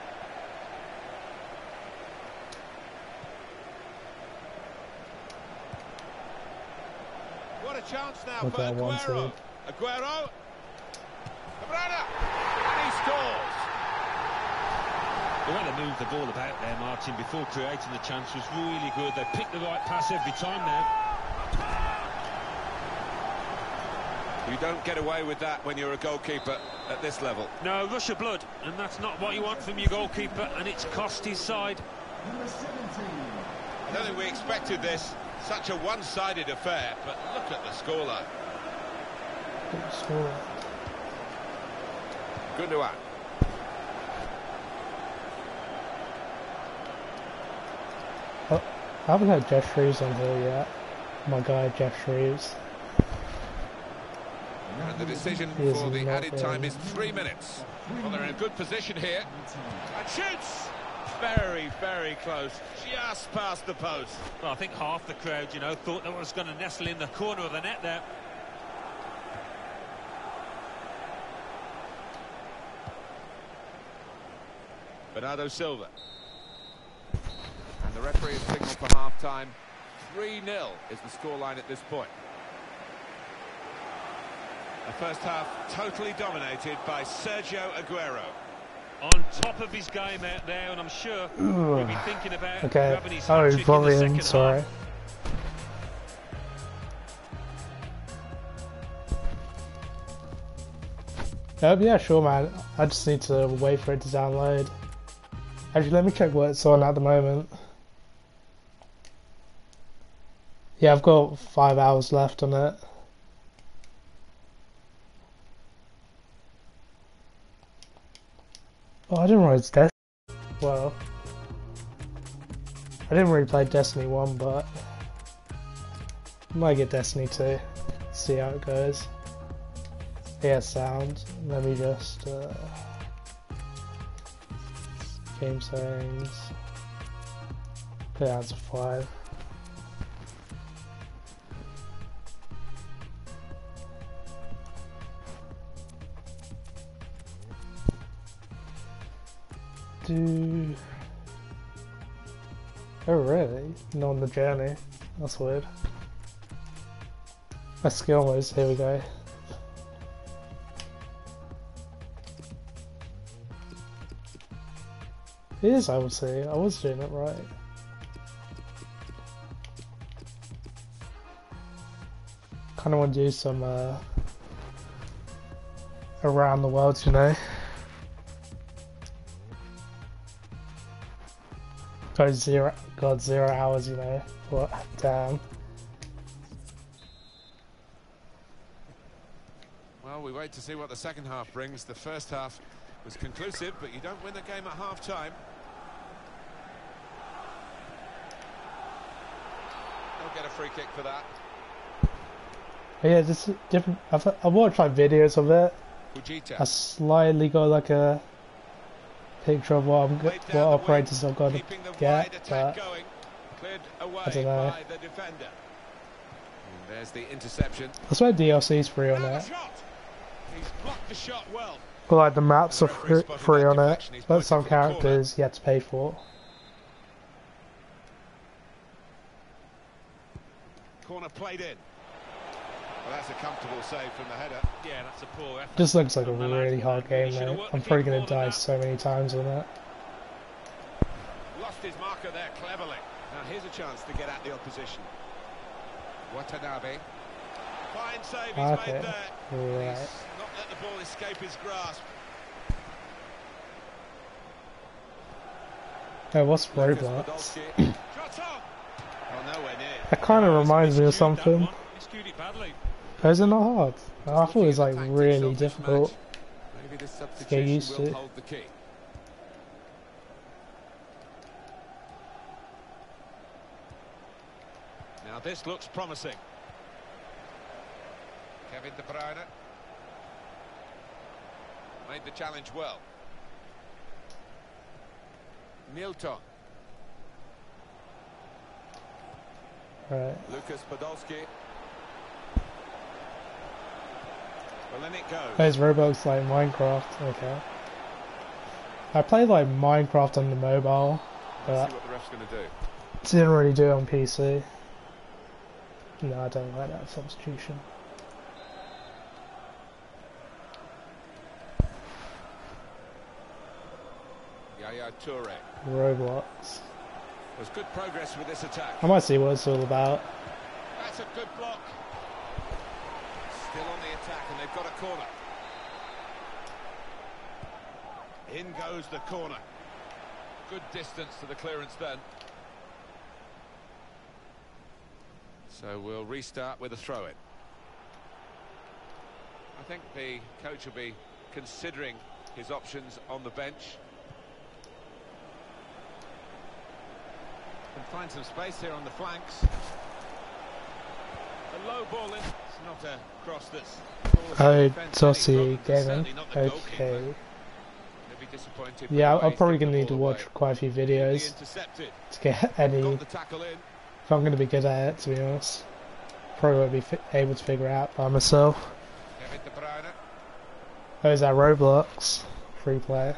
What a chance now Okay, for I want Aguero. Aguero. De Bruyne. And he scores. The way they moved the ball about there, Martin, before creating the chance was really good. They picked the right pass every time now. You don't get away with that when you're a goalkeeper at this level. No, rush of blood, and that's not what you want from your goalkeeper, and it's cost his side. I don't think we expected this. Such a one-sided affair, but look at the scoreline. good score. Gundogan. Oh, I haven't had Jeff Shrews on here yet. My guy, Jeff Shrews. And the decision He is for the not added time really- is three minutes. Well, they're in a good position here. And shoots! Very, very close. Just past the post. Well, I think half the crowd, you know, thought that was going to nestle in the corner of the net there. Bernardo Silva. And the referee has signalled for half-time. three nil is the scoreline at this point. The first half totally dominated by Sergio Aguero. On top of his game out there, and I'm sure he'll be thinking about Okay, grabbing his oh, hat-trick in the volume, second sorry. half. Um, yeah, sure, man. I just need to wait for it to download. Actually, let me check what it's on at the moment. Yeah, I've got five hours left on it. Oh, I didn't realize Destiny. Well, I didn't really play Destiny one, but I might get Destiny two. See how it goes. Yeah, sound. Let me just uh, game settings. Put it out to five. Do oh really? Not on the journey. That's weird. My skill modes. Here we go. It is, I would say. I was doing it right. Kind of want to do some uh, around the world, you know. Got zero, got zero hours, you know. What? Damn. Well, we wait to see what the second half brings. The first half was conclusive, but you don't win the game at half-time. They'll get a free kick for that. But yeah, this is different. I've I've watched like videos of it. Fujita. I slightly got like a picture of what I'm what operators I'm going to get, but I don't know. By the defender. And there's the interception. I swear D L C is free on it. He's blocked the shot well. But like the maps are free, free on it, but some characters you have to pay for. Corner played in. Well, that's a comfortable save from the header. Yeah, that's a poor effort. This looks like a really hard game, though. I'm probably going to die so many times on it. Lost his marker there cleverly. Now here's a chance to get at the opposition. Watanabe. Fine save he's Okay. made there. Right. He's not let the ball escape his grasp. Oh, what's Roblox? Oh, nowhere near. That kind of reminds me of something. Miscued it badly. Oh, is it not hard? Oh, I thought it was like really difficult Maybe this to get substitution used will to. hold the key. Now this looks promising. Kevin De Bruyne made the challenge well. Milton. Right. Lucas Podolski. Well, then it goes. There's Roblox like Minecraft. Okay. I played like Minecraft on the mobile, Let's but see what the ref's going to do. didn't really do it on P C. No, I don't like that substitution. Yaya Toure. Roblox. There's good progress with this attack. I might see what it's all about. That's a good block. Still on the attack, and they've got a corner. In goes the corner. Good distance to the clearance then. So we'll restart with a throw-in. I think the coach will be considering his options on the bench. Can find some space here on the flanks. A low ball in. It's not a cross that's... Oh, Tossie Gaming. Okay. Yeah, I'm probably going to need to watch quite a few videos to get any... If I'm going to be good at it, to be honest. Probably won't be fi able to figure it out by myself. Oh, is that Roblox? Free play.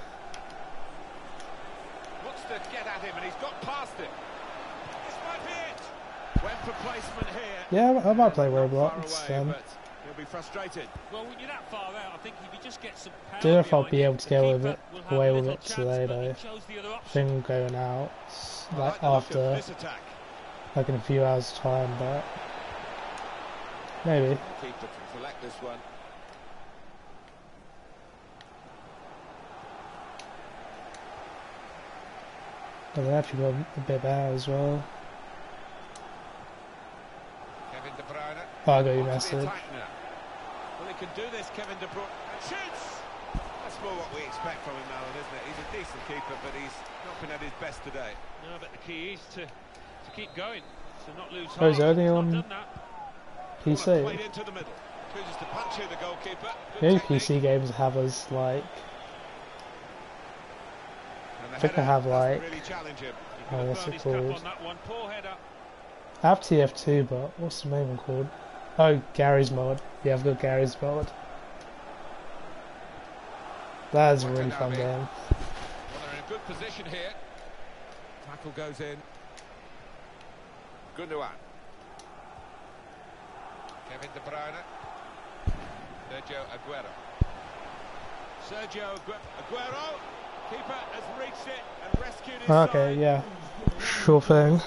Wants to get at him, and he's got past him. This might be it. Went for placement here. Yeah, I might play Roblox then. But he'll be frustrated. Well, when you're that far out, I think if you just get some power Don't know if I'll behind be it, able to the get with keeper it, will have away a with little it chance, today but he though. chose the other I option. think I'm going out I like like the look of after, this attack. like in a few hours time, but maybe. Keeper can collect this one. But they actually got a bit better as well. Kevin De Bruyne. Oh, I got your Onto the message. attack now. Well, he can do this, Kevin De Bruyne. And shoots! That's more what we expect from him, Alan, isn't it? He's a decent keeper, but he's not been at his best today. No, but the key is to, to keep going, to not lose Oh, is heart. it only He's not on done that. P C? Played into the middle. Chooses to punch here, the goalkeeper. Good Maybe technique. P C games have us like, And the I think I header have doesn't like, really challenge him. oh, what's Burned it his cap called? on that one. Poor header. I have T F two, but what's the main one called? Oh, Gary's mod. Yeah, I've got Gary's mod. That is a really fun game. Well, they're in a good position here. Tackle goes in. Gundogan. Kevin De Bruyne. Sergio Aguero. Sergio Agu Aguero. Keeper has reached it and rescued his Okay, side. yeah. Sure thing.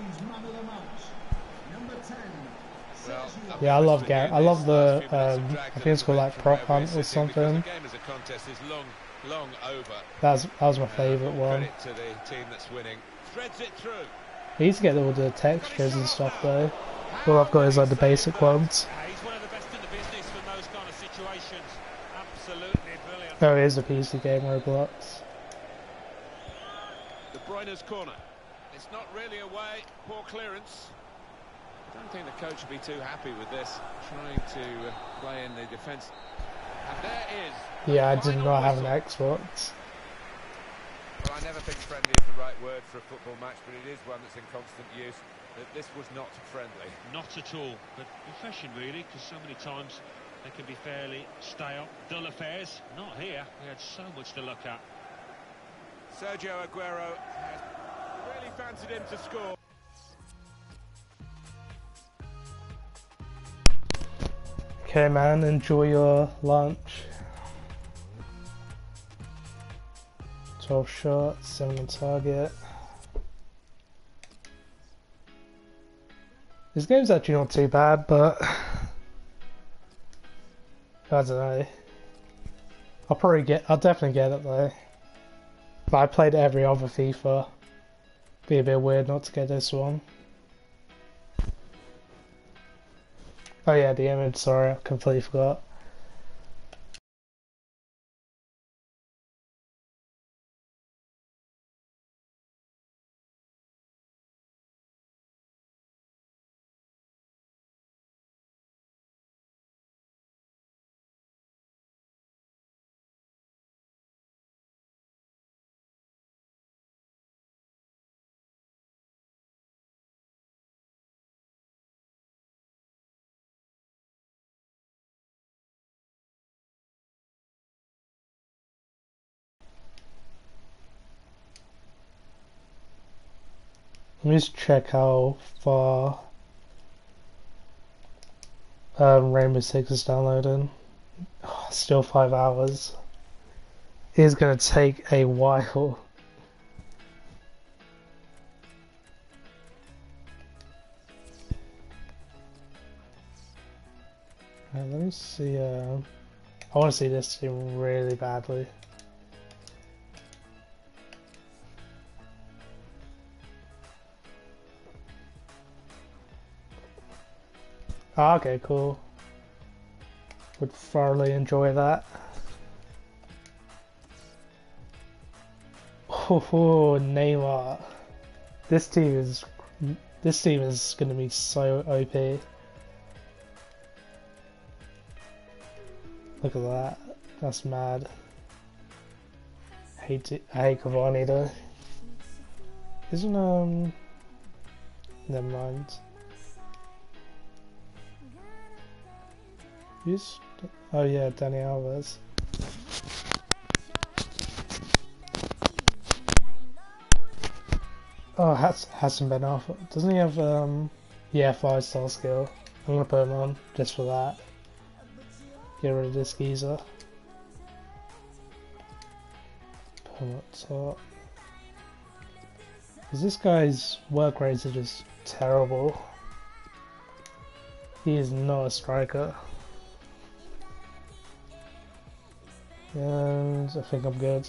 Well, Yeah, I love Gary. I love the, um, I think it's called like Prop Hunt or something. The game as a contest is long, long over. That's, that was my Uh, favourite all one. Credit to the team that's winning. threads it through. I need to get all the textures and stuff though. All I've got is like the basic ones. He's one of the best in the business for those kind of situations. Absolutely brilliant. Oh, it is a P C game, Roblox. De Bruyne's corner. It's not really away. Poor clearance. I don't think the coach would be too happy with this. Trying to uh, play in the defence. And there is. Yeah, I did not have an Xbox. Well, I never think friendly is the right word for a football match, but it is one that's in constant use. That this was not friendly. Not at all, but refreshing really, because so many times they can be fairly stale, dull affairs. Not here. We had so much to look at. Sergio Aguero has really fancied him to score. Okay, man, enjoy your lunch. twelve shots, seven on target. This game's actually not too bad, but I don't know. I'll probably get, I'll definitely get it though. But I played every other FIFA. Be a bit weird not to get this one. Oh yeah, the image, sorry, I completely forgot. Let me just check how far um, Rainbow Six is downloading. Oh, still five hours. It is going to take a while. Right, let me see. Uh, I want to see this team really badly. Oh, okay, cool. Would thoroughly enjoy that. Oh, Neymar. This team is this team is gonna be so O P. Look at that. That's mad. Hate it. I hate Cavani though. Isn't um. Never mind. Who's... Oh yeah, Danny Alves. Oh, has hasn't been off. Doesn't he have um? Yeah, five star skill. I'm gonna put him on just for that. Get rid of this geezer. Put him up top. Because this guy's work rates are just terrible. He is not a striker. And I think I'm good.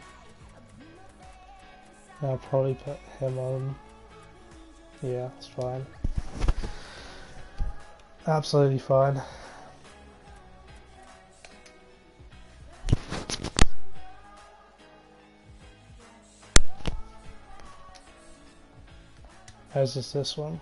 I'll probably put him on. Yeah, it's fine. Absolutely fine. How's just this one?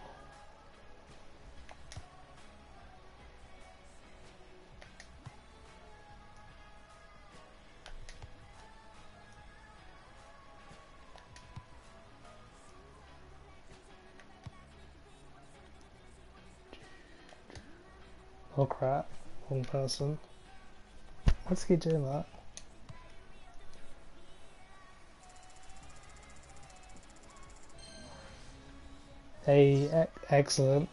Oh crap, wrong person. What's he doing that? Hey, e excellent.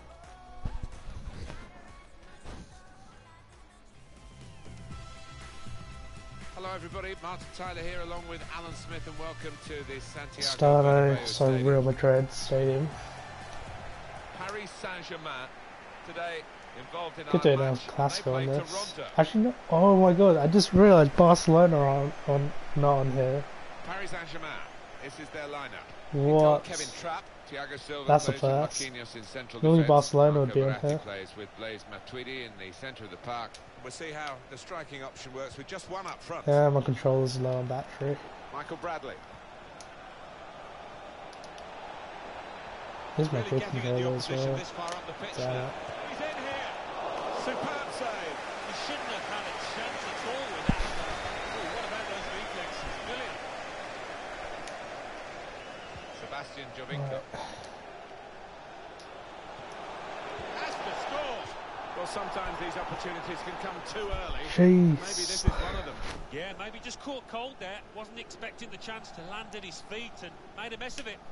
Hello everybody, Martin Tyler here along with Alan Smith and welcome to the Santiago Stano, Bernabeu so Stadium. Real Madrid Stadium. Paris Saint-Germain today involved in Could our do an El match. Clasico They on play this. Toronto. Actually, no. Oh my god! I just realised Barcelona are on, on not on here. Paris Saint-Germain This is their lineup. What? Kevin Trapp, Thiago Silva That's a plays with first. Marquinhos in central Normally defence. Barcelona would Marco be on Verratti here. plays with Blaise Matuidi in the centre of the park. We'll see how the striking option works with just one up front. Yeah, my controller's low on battery. Michael Bradley. Here's my Really good getting in the controller as opposition well. this far up the pitch Damn now. it. He's in here. Superb save. He shouldn't have had a chance at all with that. Oh, what about those reflexes? Brilliant. Sebastian Jovinko. Has to score. Well, sometimes these opportunities can come too early. Jeez. Maybe this is one of them. Yeah, maybe just caught cold there. Wasn't expecting the chance to land at his feet and made a mess of it.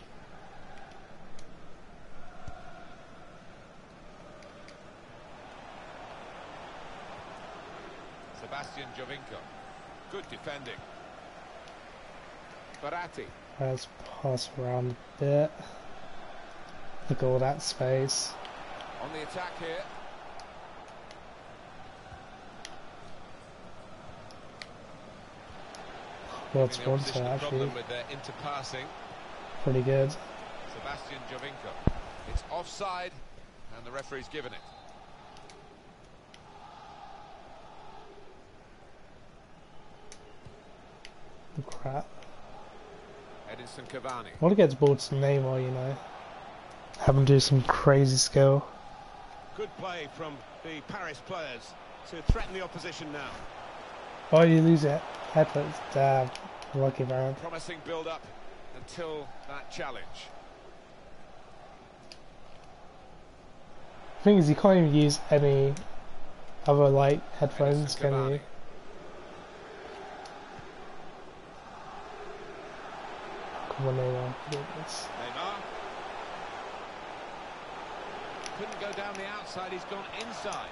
Sebastian Jovinko. Good defending. Verratti. Let's pass around a bit. Look at all that space. On the attack here. What's The one opposition to a actually? problem with their interpassing. Pretty good. Sebastian Jovinko. It's offside, and the referee's given it. Crap. Edinson Cavani. I want to get the ball to Neymar, you know. Have him do some crazy skill. Good play from the Paris players to threaten the opposition now. Oh, you lose it. Headphones. Damn. Lucky man. Promising build-up until that challenge. The thing is, you can't even use any other like headphones, Edinson can Cavani. you? Come on, Neymar. Do this. Neymar. Couldn't go down the outside, he's gone inside.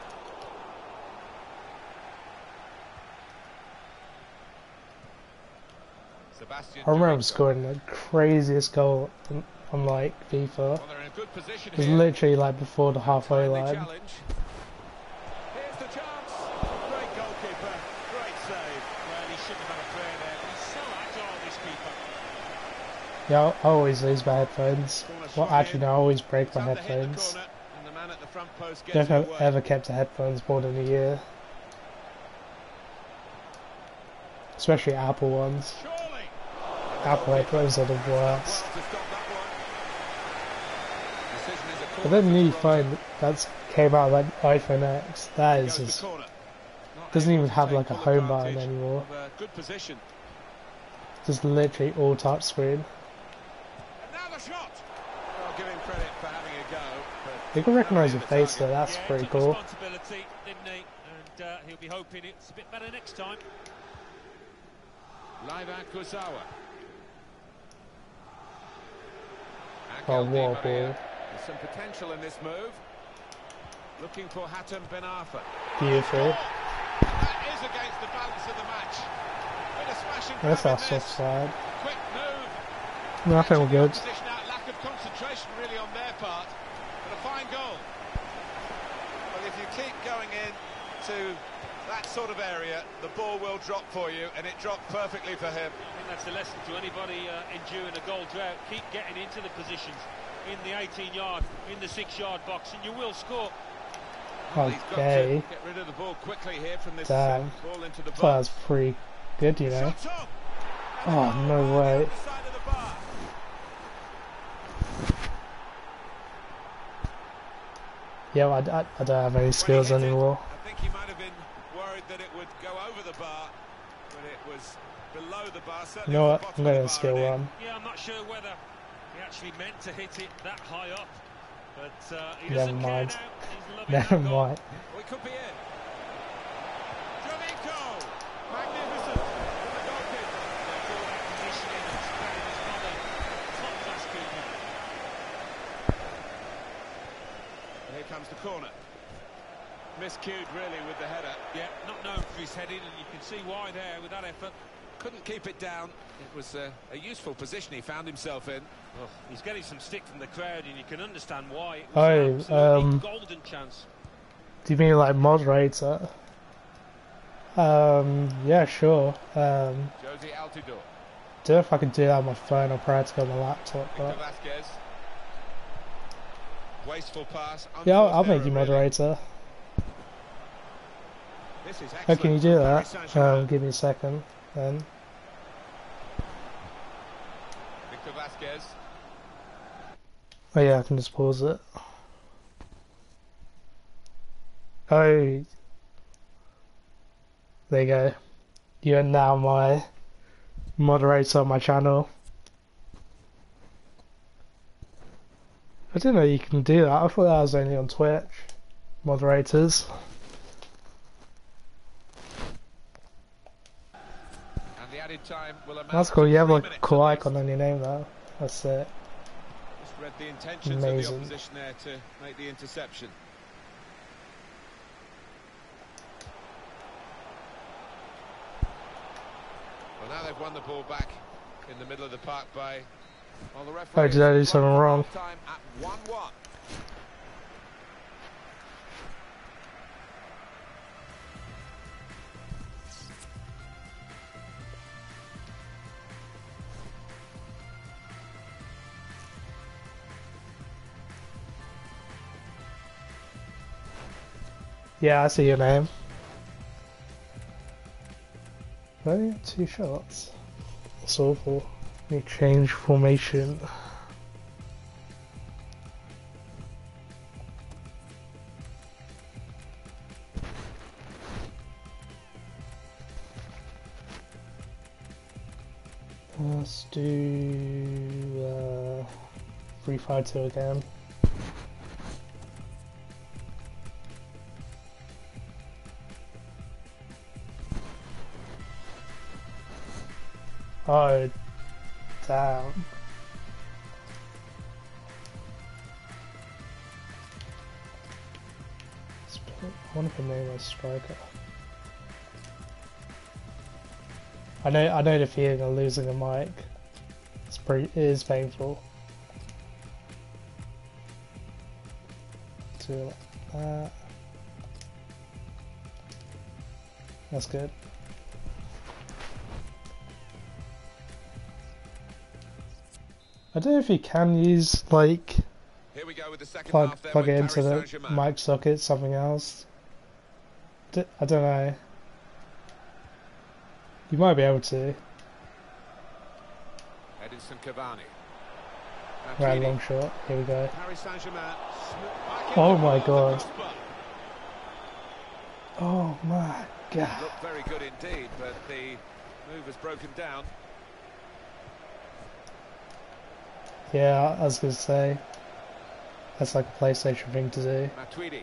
Sebastian I remember Jovinko. scoring the craziest goal on, on like FIFA. Well, they're in a good position It was here. literally like before the halfway Timely line. challenge. Here's the chance. Great goalkeeper, great save. Well, he shouldn't have had a prayer there, but he's so agile, this keeper. Yeah, I always lose my headphones. Corner Well, swung actually, in. no, I always break It's my under hit the headphones. corner, and the man at the front post gets Don't it have away. ever kept the headphones more than a year. Especially Apple ones. Surely. Apple headphones are the worst. Well to stop that one. Decision is a But corner then the new for Toronto. phone that's came out like iPhone X, that is Goes to just corner. Not doesn't able even to have take like a full home button advantage anymore. of a good position. Just literally all touch screen. And now the shot. Well, give him credit for having a go. But They can recognise your the face though, target. that's yeah, pretty took cool. responsibility, didn't he? And uh, he'll be hoping it's a bit better next time. Laivan Kurzawa. Oh, Angel Di what a Maria. ball. There's some potential in this move. Looking for Hatem Ben Arfa. Beautiful. That is against the balance of the match. Bit of smash and That's grab our in soft this. side. Quick move. No, I think we're good. Opposition out, lack of concentration really on their part. But a fine goal. Well, if you keep going in to that sort of area, the ball will drop for you, and it dropped perfectly for him. I think that's a lesson to anybody uh, enduring a goal drought. Keep getting into the positions in the eighteen yard, in the six yard box, and you will score. Well, he's got Okay. to get rid of the ball quickly here from this Damn. uh, ball into the I thought that box. was pretty good, you know. Shots up. Oh, no way. The side of the bar. Yeah, I, I, I don't have any skills When he hit it, anymore. I think he might have been worried that it would go over the bar, but it was below the bar. You Certainly know on what? the I'm bottom going of to the skill bar and in. one. Yeah, I'm not sure whether he actually meant to hit it that high up, but uh, he Never doesn't care mind. now. He's loving Never that goal. mind. We could be in. Jovinko! Magnificent from the goalkeeper. Yeah, all that positioning and spreading his body. Top-class keeper. And here comes the corner. Miscued really with the header. Yeah, not known for his heading, and you can see why there with that effort. Couldn't keep it down. It was uh, a useful position he found himself in. Oh, he's getting some stick from the crowd, and you can understand why. It was Oh, an absolutely um, golden chance. Do you mean like moderator? Um, yeah, sure. Um, Josie Altidore. don't know if I can do that on my phone or practically on my laptop, but... Wasteful pass. Yeah, I'll, I'll make you moderator. How can you do that? Um, give me a second, then. Victor Vasquez. Oh yeah, I can just pause it. Oh, there you go. You are now my moderator on my channel. I didn't know you can do that. I thought that was only on Twitch. Moderators. And the added time will amount That's cool. You have like a cool minutes. icon on your name though. That's it. Just read the intentions Amazing. of the opposition there to make the interception. Well, now they've won the ball back in the middle of the park by... Well, the referee Oh, did I do something wrong? time at one one. Yeah, I see your name. Oh, two shots. That's awful. Let me change formation. Let's do uh, three five two again. Oh, damn. I want to put name as striker. I know, I know the feeling of losing a mic. It's pretty, it is painful. Do it like that. That's good. I don't know if you can use like Here we go with the second plug half plug it into the Saint-Germain. mic socket, something else. D I don't know. You might be able to. Edinson Cavani. Right, long shot. Here we go. Paris Saint-Germain. Oh my god. Oh my god. Looked very good indeed, but the move has broken down. Yeah, I was gonna say. That's like a PlayStation thing to do. Matuidi.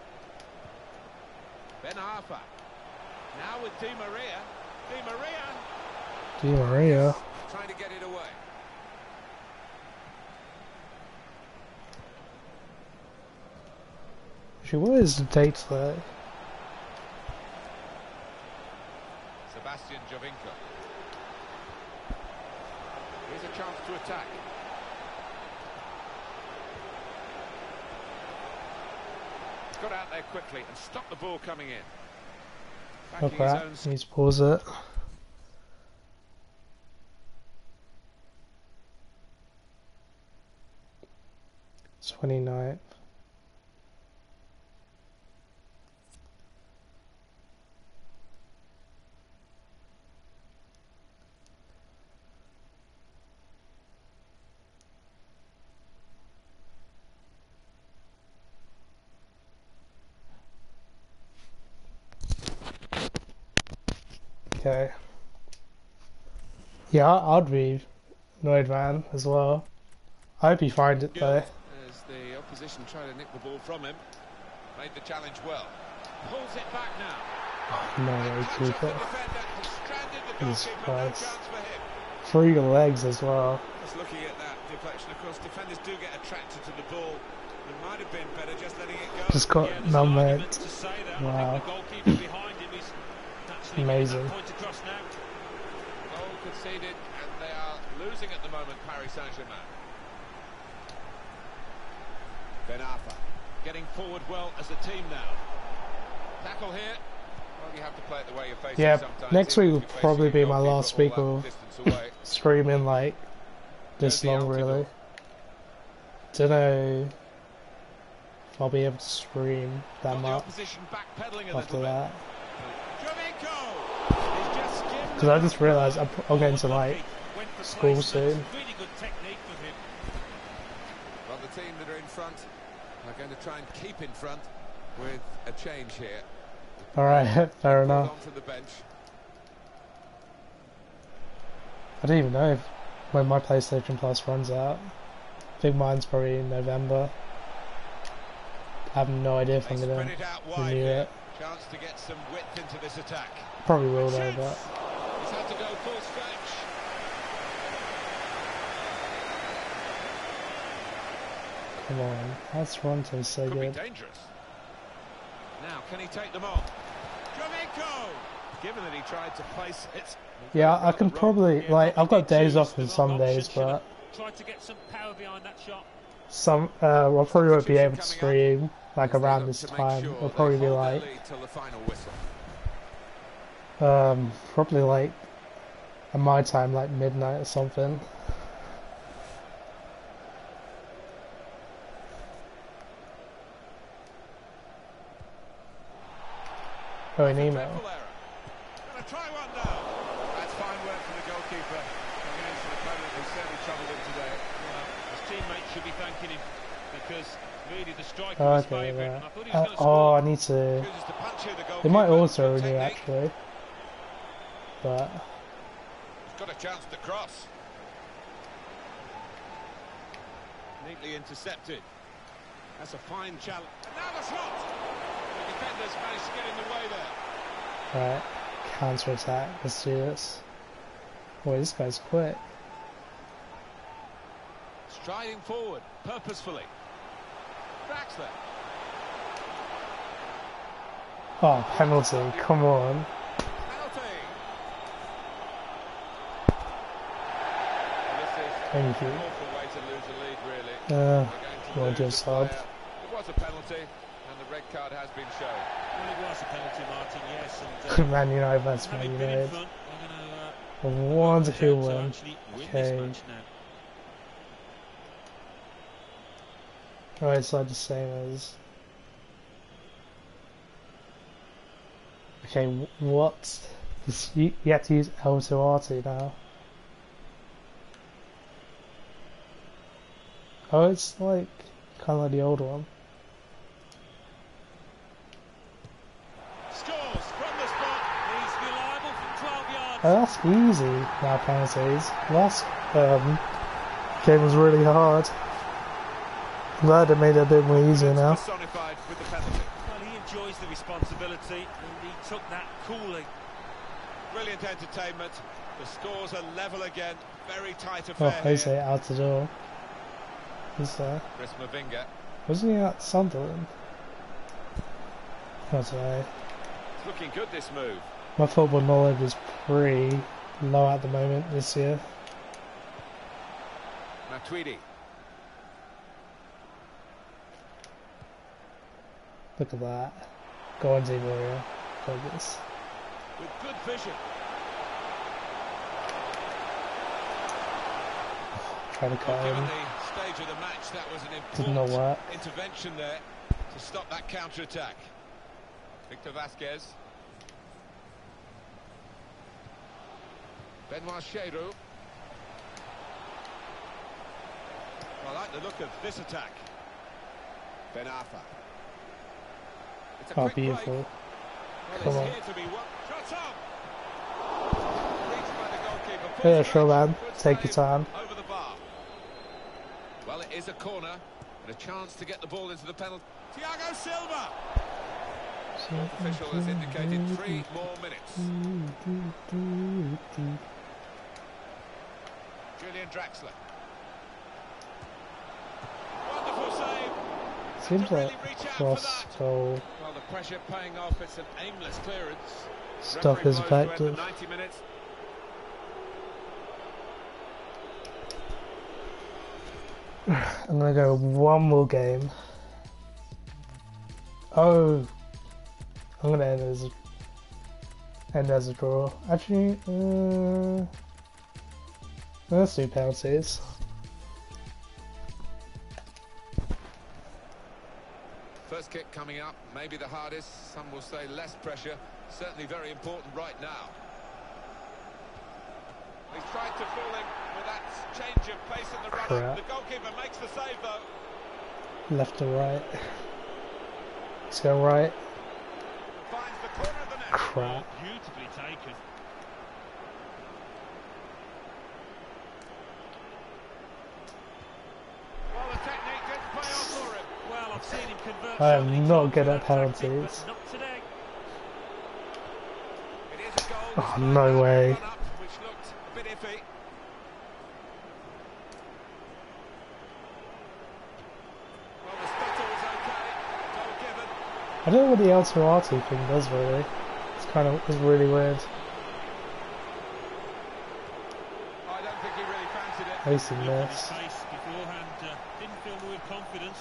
Ben Arfa. Now with Di Maria. Di Maria. Di Maria. Trying to get it away. Actually, what is the date today? Sebastian Jovinko. Here's a chance to attack. Got out there quickly and stopped the ball coming in. Oh crap, need to pause it. twenty-ninth. Okay. Yeah, I'd be annoyed, man, as well. I hope he finds it though. As the opposition try to nick the ball from him, made the challenge well. Pulls it back now. No way, keeper. Jesus Christ. Three legs as well. Just looking at that deflection, of course, defenders do get attracted to the ball. It might have been better just letting it go. Just got yeah, numbed. Wow. Amazing. Goal conceded, and they are losing at the moment, Paris Saint-Germain. Ben Arfa getting forward well as a team now. Tackle here. Well, you have to play it the way you're facing Yeah, sometimes. next week will If you're probably facing be a my goalkeeper last all week that of distance away. screaming like this long really. Don't know if I'll be able to scream that much after that. Because I just realised I'm, I'm going to like school soon. Well, the team that are in front are going to try and keep in front with a change here. Alright, fair enough. On from the bench. I don't even know if, when my PlayStation Plus runs out. I think mine's probably in November. I have no idea if I'm going to renew it. Chance to get some width into this attack. Probably will though, but... He's had to go full stretch. Come on, that's Toronto so Could good. Be dangerous. Now, can he take them on? Jovinko! Given that he tried to place it. Yeah, I can probably, like, I've got days off on some days, but... Tried to get some power behind that shot. Some, uh, I probably won't be able to stream, like, around this time. It'll probably be like... Um, probably like, at my time, like midnight or something. Oh, an email. Gonna try one now. That's fine work for the goalkeeper. Against an opponent who certainly troubled him today. Well, his teammates should be thanking him because really the striker Oh, was okay, favourite. yeah. And I thought he was Uh, going to score. oh, I need to... They might also renew, actually. But... He's got a chance to cross. Neatly intercepted. That's a fine challenge. And now the shot! The defenders managed to get in the way there. Right, counter attack, let's do this. Boy, this guy's quick. Striding forward, purposefully. Draxler. Oh, penalty, come on. Penalty. Thank you. An awful way to lose the lead, really. Uh, We'll we'll just sub. It was a penalty, and the red card has been shown. Well, it was a penalty, Martin, yes. And, uh, Man United versus Man having been in United. front, they're A gonna, uh, wonderful to win. actually win Okay. this match now. Alright, so the same as... Okay, wh- what? This, you, you have to use L two R two now. Oh, it's like, kind of like the old one. Scores from the spot. He's reliable from twelve yards. Oh, that's easy now, penalties. Last um, game was really hard. Glad it made it a bit more easier now. Personified with the penalty. Well, he enjoys the responsibility, and he took that coolly. Brilliant entertainment. The scores are level again. Very tight Oh, affair Jose here. out the door. Who's there? Chris Mavinga. Wasn't he at Sunderland? I don't know. It's looking good, this move. My football knowledge is pretty low at the moment this year. Matuidi. Look at that. Go on, Warrior. Focus. With good vision. Try to cut Well, given him. the stage of the match, that was an Did not important work. intervention there to stop that counter-attack. Victor Vasquez. Benoit Cheyrou. I like the look of this attack. Ben Arfa. It's a Oh, quick beautiful. break. Come Well, on. it's here to be won. Shots on! Reached by the goalkeeper. Yeah, Full sure, man. stretch. Good Take your save time. Over the bar. Well, it is a corner and a chance to get the ball into the penalty. Thiago Silva. Fourth official has indicated three more minutes. Julian Draxler. Wonderful save. Seems To like really reach out for cross that. goal Well, the pressure paying off. It's an aimless clearance. stuff Referee is blows to end the effective. ninety minutes. I'm gonna go one more game. Oh, I'm gonna end as a, end as a draw. Actually, uh, Let's do penalties. First kick coming up, maybe the hardest, some will say less pressure, certainly very important right now. He's tried to fool him with that change of pace in the run-up. The goalkeeper makes the save though. Left to right. Let's go right. Finds the corner of the net. Crap. Beautifully taken. Well, the technique didn't pay off for him. Well, I've seen him convert. I am not good at penalties. Not today. It is a goal. Oh, no way. Which looked a bit iffy. Well, the sputtle was okay. Goal given. I don't know what the L two R two thing does really. It's kind of it's really weird. I don't think he really fancied it. At least he missed. Face beforehand, uh, didn't fill me with confidence.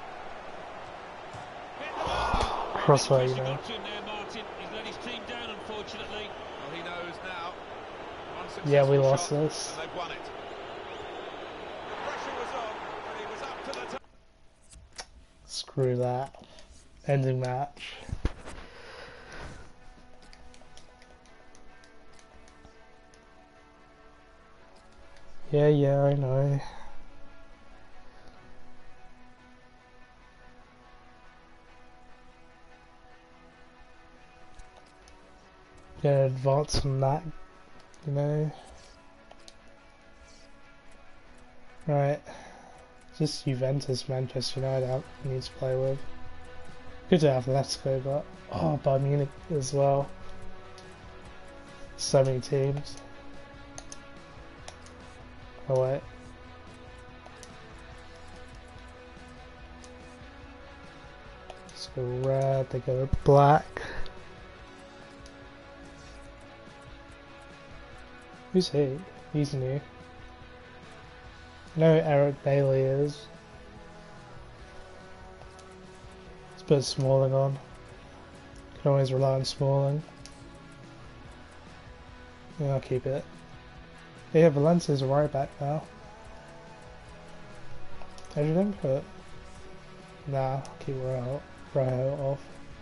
Crossway, you know. Got to him there, Martin. He's let his team down, unfortunately. Well, he knows now. One Yeah, we successful lost shot, this. and they've won it. The pressure was on, but he was up to the top. Screw that. Ending match. Yeah, yeah, I know. Yeah, advance on that, you know. Right. Just Juventus, Manchester United I need to play with. Good to have Atletico, but oh, Bayern Munich as well. So many teams. Oh wait. Let's go red, they go black. Who's he? He's new. I know who Eric Bailey is. Let's put Smalling on. Can always rely on Smalling. Yeah, I'll keep it. Yeah, Valencia's a right back now. How do you then put? Nah, I'll keep Rayo off.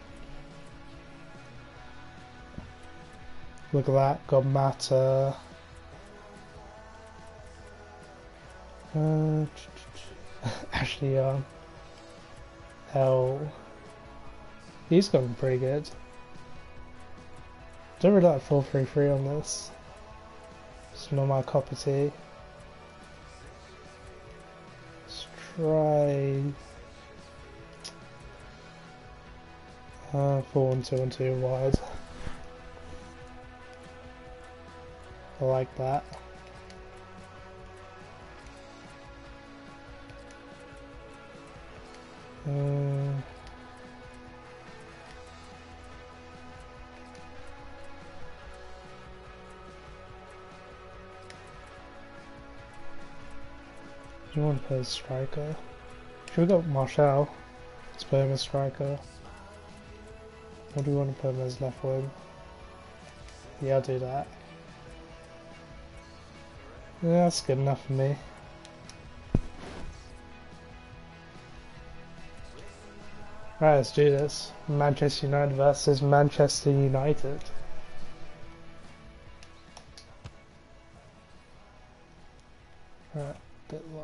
Look at that, got Mata. Uh, Ashley Young. Hell. He's gotten pretty good. Don't really like four three three on this. It's not my cup of tea. Let's try uh, four one two and two wide. I like that. Um, do you want to play a striker? Should we go Marshall? Let's play him as striker. Or do you want to put him as left wing? Yeah, I'll do that. Yeah, that's good enough for me. Right, let's do this. Manchester United versus Manchester United. Right, bit low.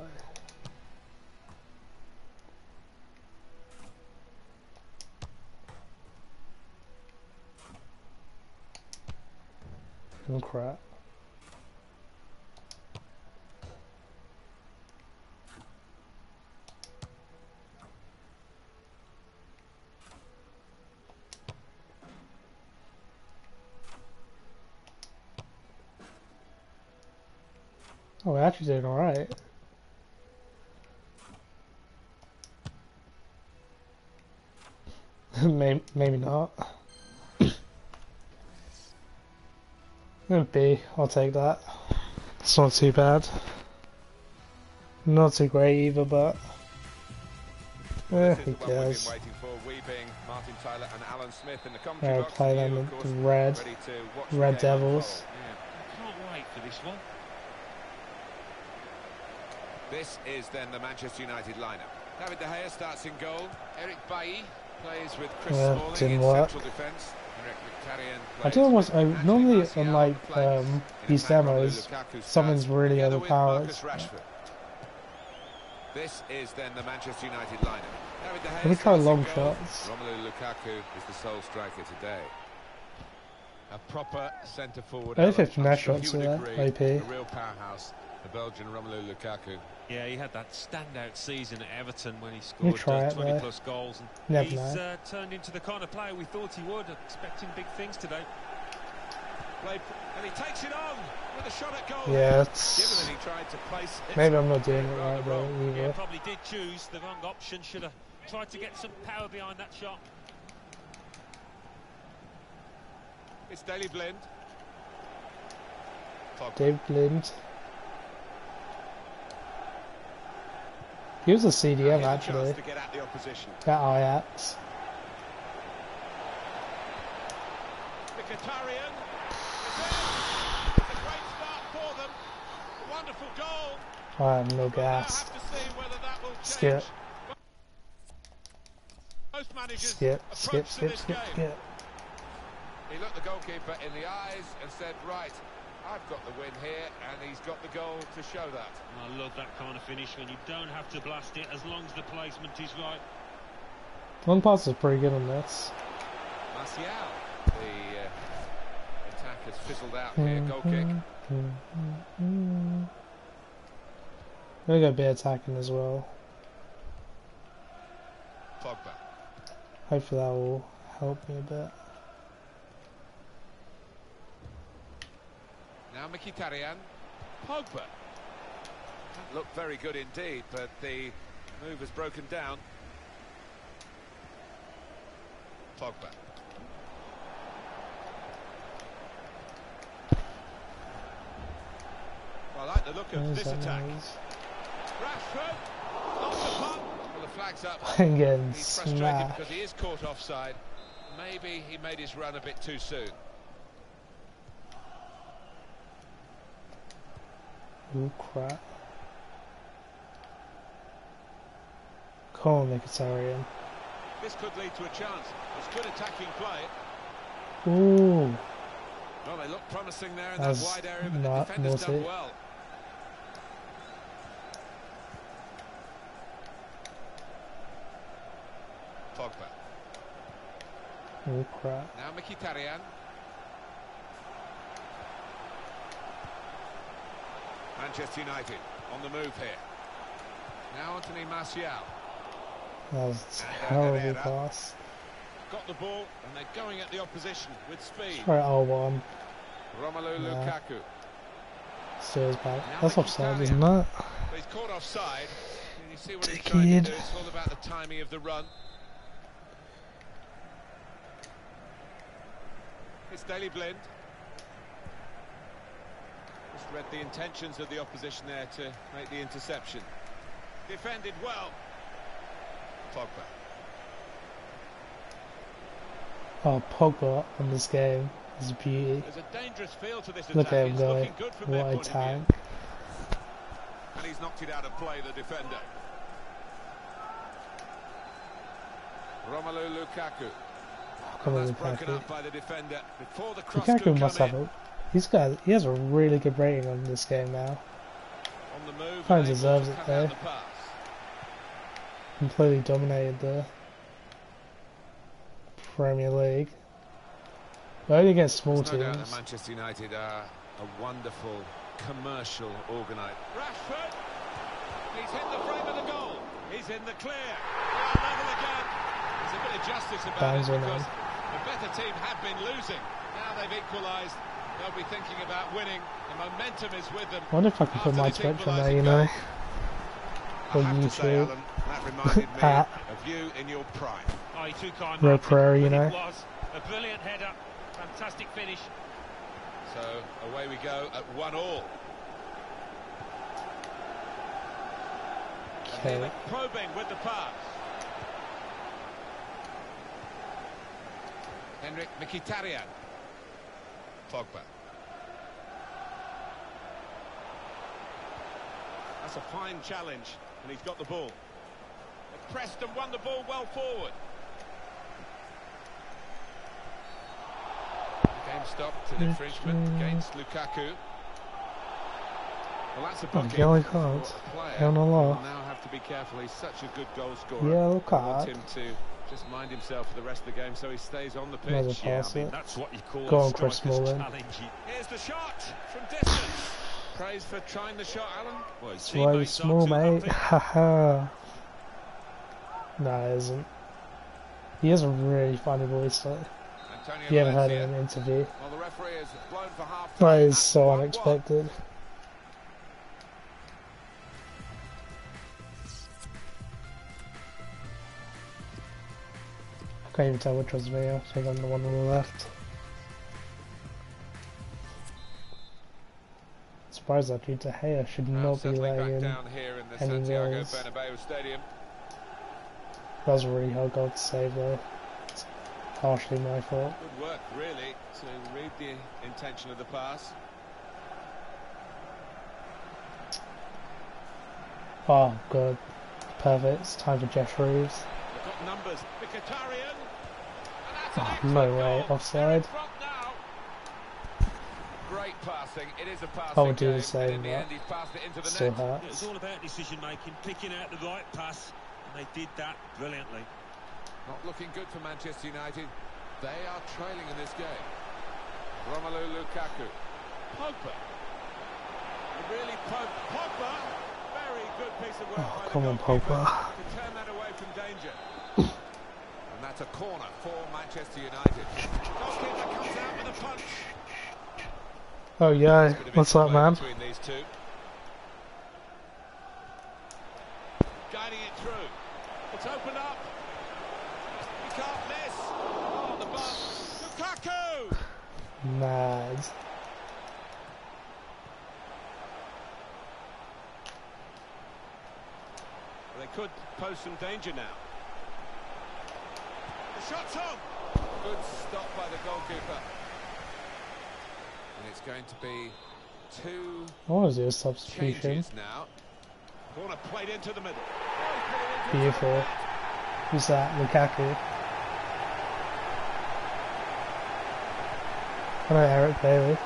Oh crap. Oh, we're actually doing alright. maybe, maybe not. B, I'll take that. It's not too bad. Not too great either, but eh, who cares? I'll play them with red, Red Devils. Yeah. Can't wait for this one. This is then the Manchester United lineup. David De Gea starts in goal. Eric Bailly plays with Chris Yeah, Smalling didn't in work. central defence. Eric Mkhitaryan I plays do almost. I with normally Anthony on Martial like on the flanks. um, In these attack, Romelu demos, Lukaku something's starts really together with overpowered. Marcus Rashford. This is then the Manchester United lineup. David De Gea Let me try starts in long goal. shots. Romelu Lukaku is the sole striker today. A proper centre forward. Only Alan. finesse I'm sure shots you would there, agree. O P. A real powerhouse, the Belgian Romelu Lukaku. Yeah, he had that standout season at Everton when he me scored try uh, it twenty there. plus goals. And Never he's know. uh, turned into the kind of player we thought he would, expecting big things today. Played, and he takes it on with a shot at goal. Yeah, Given it's, that he tried to place it. maybe I'm not doing it right Rather though wrong. Yeah, either. probably did choose the wrong option. Should have tried to get some power behind that shot. It's Daley Blind. Pogba. Dave Blind. He was a C D M Here's a actually chance to get at the opposition. at Ajax. Mkhitaryan. It's in. It's a great start for them. A wonderful goal. I have no We'll now gas. have to see whether that will change. Skip. Most managers Skip, skip, approach to skip, this skip, game. skip. He looked the goalkeeper in the eyes and said, right, I've got the win here, and he's got the goal to show that. I love that kind of finish when you don't have to blast it as long as the placement is right. One pass is pretty good on this. Martial, the uh, attack has fizzled out here, goal kick. We're gonna be attacking as well. Pogba. Hopefully that will help me a bit. Now Mkhitaryan. Pogba. That looked very good indeed, but the move has broken down. Pogba. Well, I like the look of Where's this that attack. noise? Rashford. Off the puck. Well, the flag's up. I'm getting He's frustrated smashed. because he is caught offside. Maybe he made his run a bit too soon. Oh crap. Come on, Mkhitaryan. This could lead to a chance. It's good attacking play. Ooh. Well, they look promising there in That's that wide area, but the not defender's done naughty. well. Pogba. Oh crap. Now Mkhitaryan. Manchester United on the move here. Now Anthony Martial. That was a And terrible Herrera. pass. Got the ball and they're going at the opposition with speed. Try L one. Romelu Yeah. Lukaku. Still is back. Now That's offside, Mkhitaryan. isn't it? But he's caught offside. And you see what he's trying to Dickhead. do. It's all about the timing of the run. It's Daley Blind. Just read the intentions of the opposition there to make the interception. Defended well. Pogba. Oh, Pogba in this game is beauty. There's a dangerous feel to this Look attack. at him It's go. looking good from their What a point of view. tank. And he's knocked it out of play, the defender. Romelu Lukaku. Come on, That's broken Lukaku. Up by the defender before the cross could Lukaku come must in. have a. He's got. He has a really good rating on this game now. On the move. Kind and of able deserves to it cut though. out the pass. Completely dominated the Premier League. But only against small There's no doubt that teams. Manchester United are a wonderful commercial organiser. Rashford. He's hit the frame of the goal. He's in the clear. They are level again. There's a bit of justice about Bangs it on because him. the better team had been losing. Now they've equalised. They'll be thinking about winning. The momentum is with them. I wonder if I can put After my this Twitch on there, equalising you goal. know. I On have to say, YouTube. Alan, that reminded me At of you in your prime. Oh, he took on Ro Martin, Perera, you but know. It was a brilliant header, fantastic finish. So away we go at one all. Okay. Probing with the pass. Henrik Mkhitaryan. Pogba. That's a fine challenge, and he's got the ball. They pressed and won the ball well forward. Game stopped, an infringement against Lukaku. Well, that's a booking. Yellow card. Hell no law. Will now have to be careful. He's such a good goal scorer. Yellow I want card. him to just mind himself for the rest of the game, so he stays on the Never pitch. pass I mean, it. that's what you call Go a on, Chris striker's Smalling. challenge. Here's the shot from distance. Praise for trying the shot, Alan. Well, his Slow, teammates small, aren't mate. too happy. Haha. Nah, it isn't. He has a really funny voice, though. Antonio You ever heard Valencia. him in an interview? Well, the referee has blown for half That time. is so unexpected. I can't even tell which was me. I think I'm the one on the left. Surprised that De Gea should Now not be settling laying back in down here in the any Santiago goals. Bernabeu Stadium. That was a really hard goal to save though. It's partially my fault. Good work, really, to read the intention of the pass. Oh god. Perfect. It's time for Jeff Reeves. They've got numbers. Mkhitaryan. Oh, no way. Offside. Great passing. It is a passing I would do game, the same, and in the but end he's passed it into the still net. hurts. It's all about decision making, picking out the right pass, and they did that brilliantly. Not looking good for Manchester United. They are trailing in this game. Romelu Lukaku. Pogba. Really Pogba. Pogba. Very good piece of work Oh, by come the on, goalkeeper Pogba. to turn that away from danger. And that's a corner for Manchester United. Goalkeeper comes out with a punch. Oh yeah, what's up, man? Between these two. Guiding it through. It's opened up. You can't miss. Oh, the ball. Lukaku! Mad. They could pose some danger now. The shot's on. Good stop by the goalkeeper. And it's going to be two What was your substitution? changes now. Corner played into the middle. Beautiful. Who's that? Lukaku. Hello, Eric Bailey.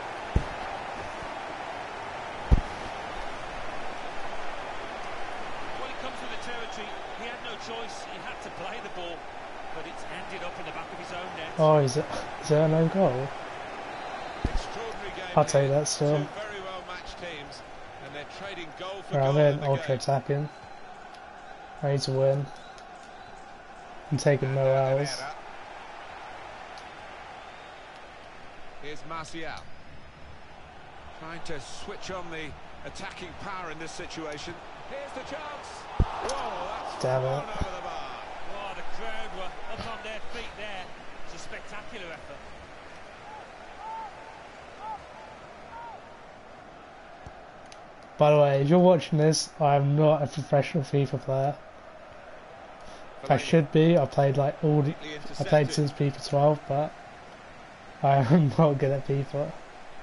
When it comes to the territory, he had no choice. He had to play the ball, but it's ended up in the back of his own net. Oh, is it? Is there an own goal? Extraordinary game. I'll take here. that still. Two very well matched teams, and they're trading goal for Right, I'm goal in in the ultra game. attacking. I need to win. I'm taking no L's. Perera. Here's Martial. Trying to switch on the attacking power in this situation. Here's the chance. Whoa, that's Damn gone it. over the bar. Oh, the crowd were up on their feet there. It's a spectacular effort. By the way, if you're watching this, I am not a professional FIFA player. If I should be, I played like all the, I played since FIFA twelve, but I am not good at FIFA.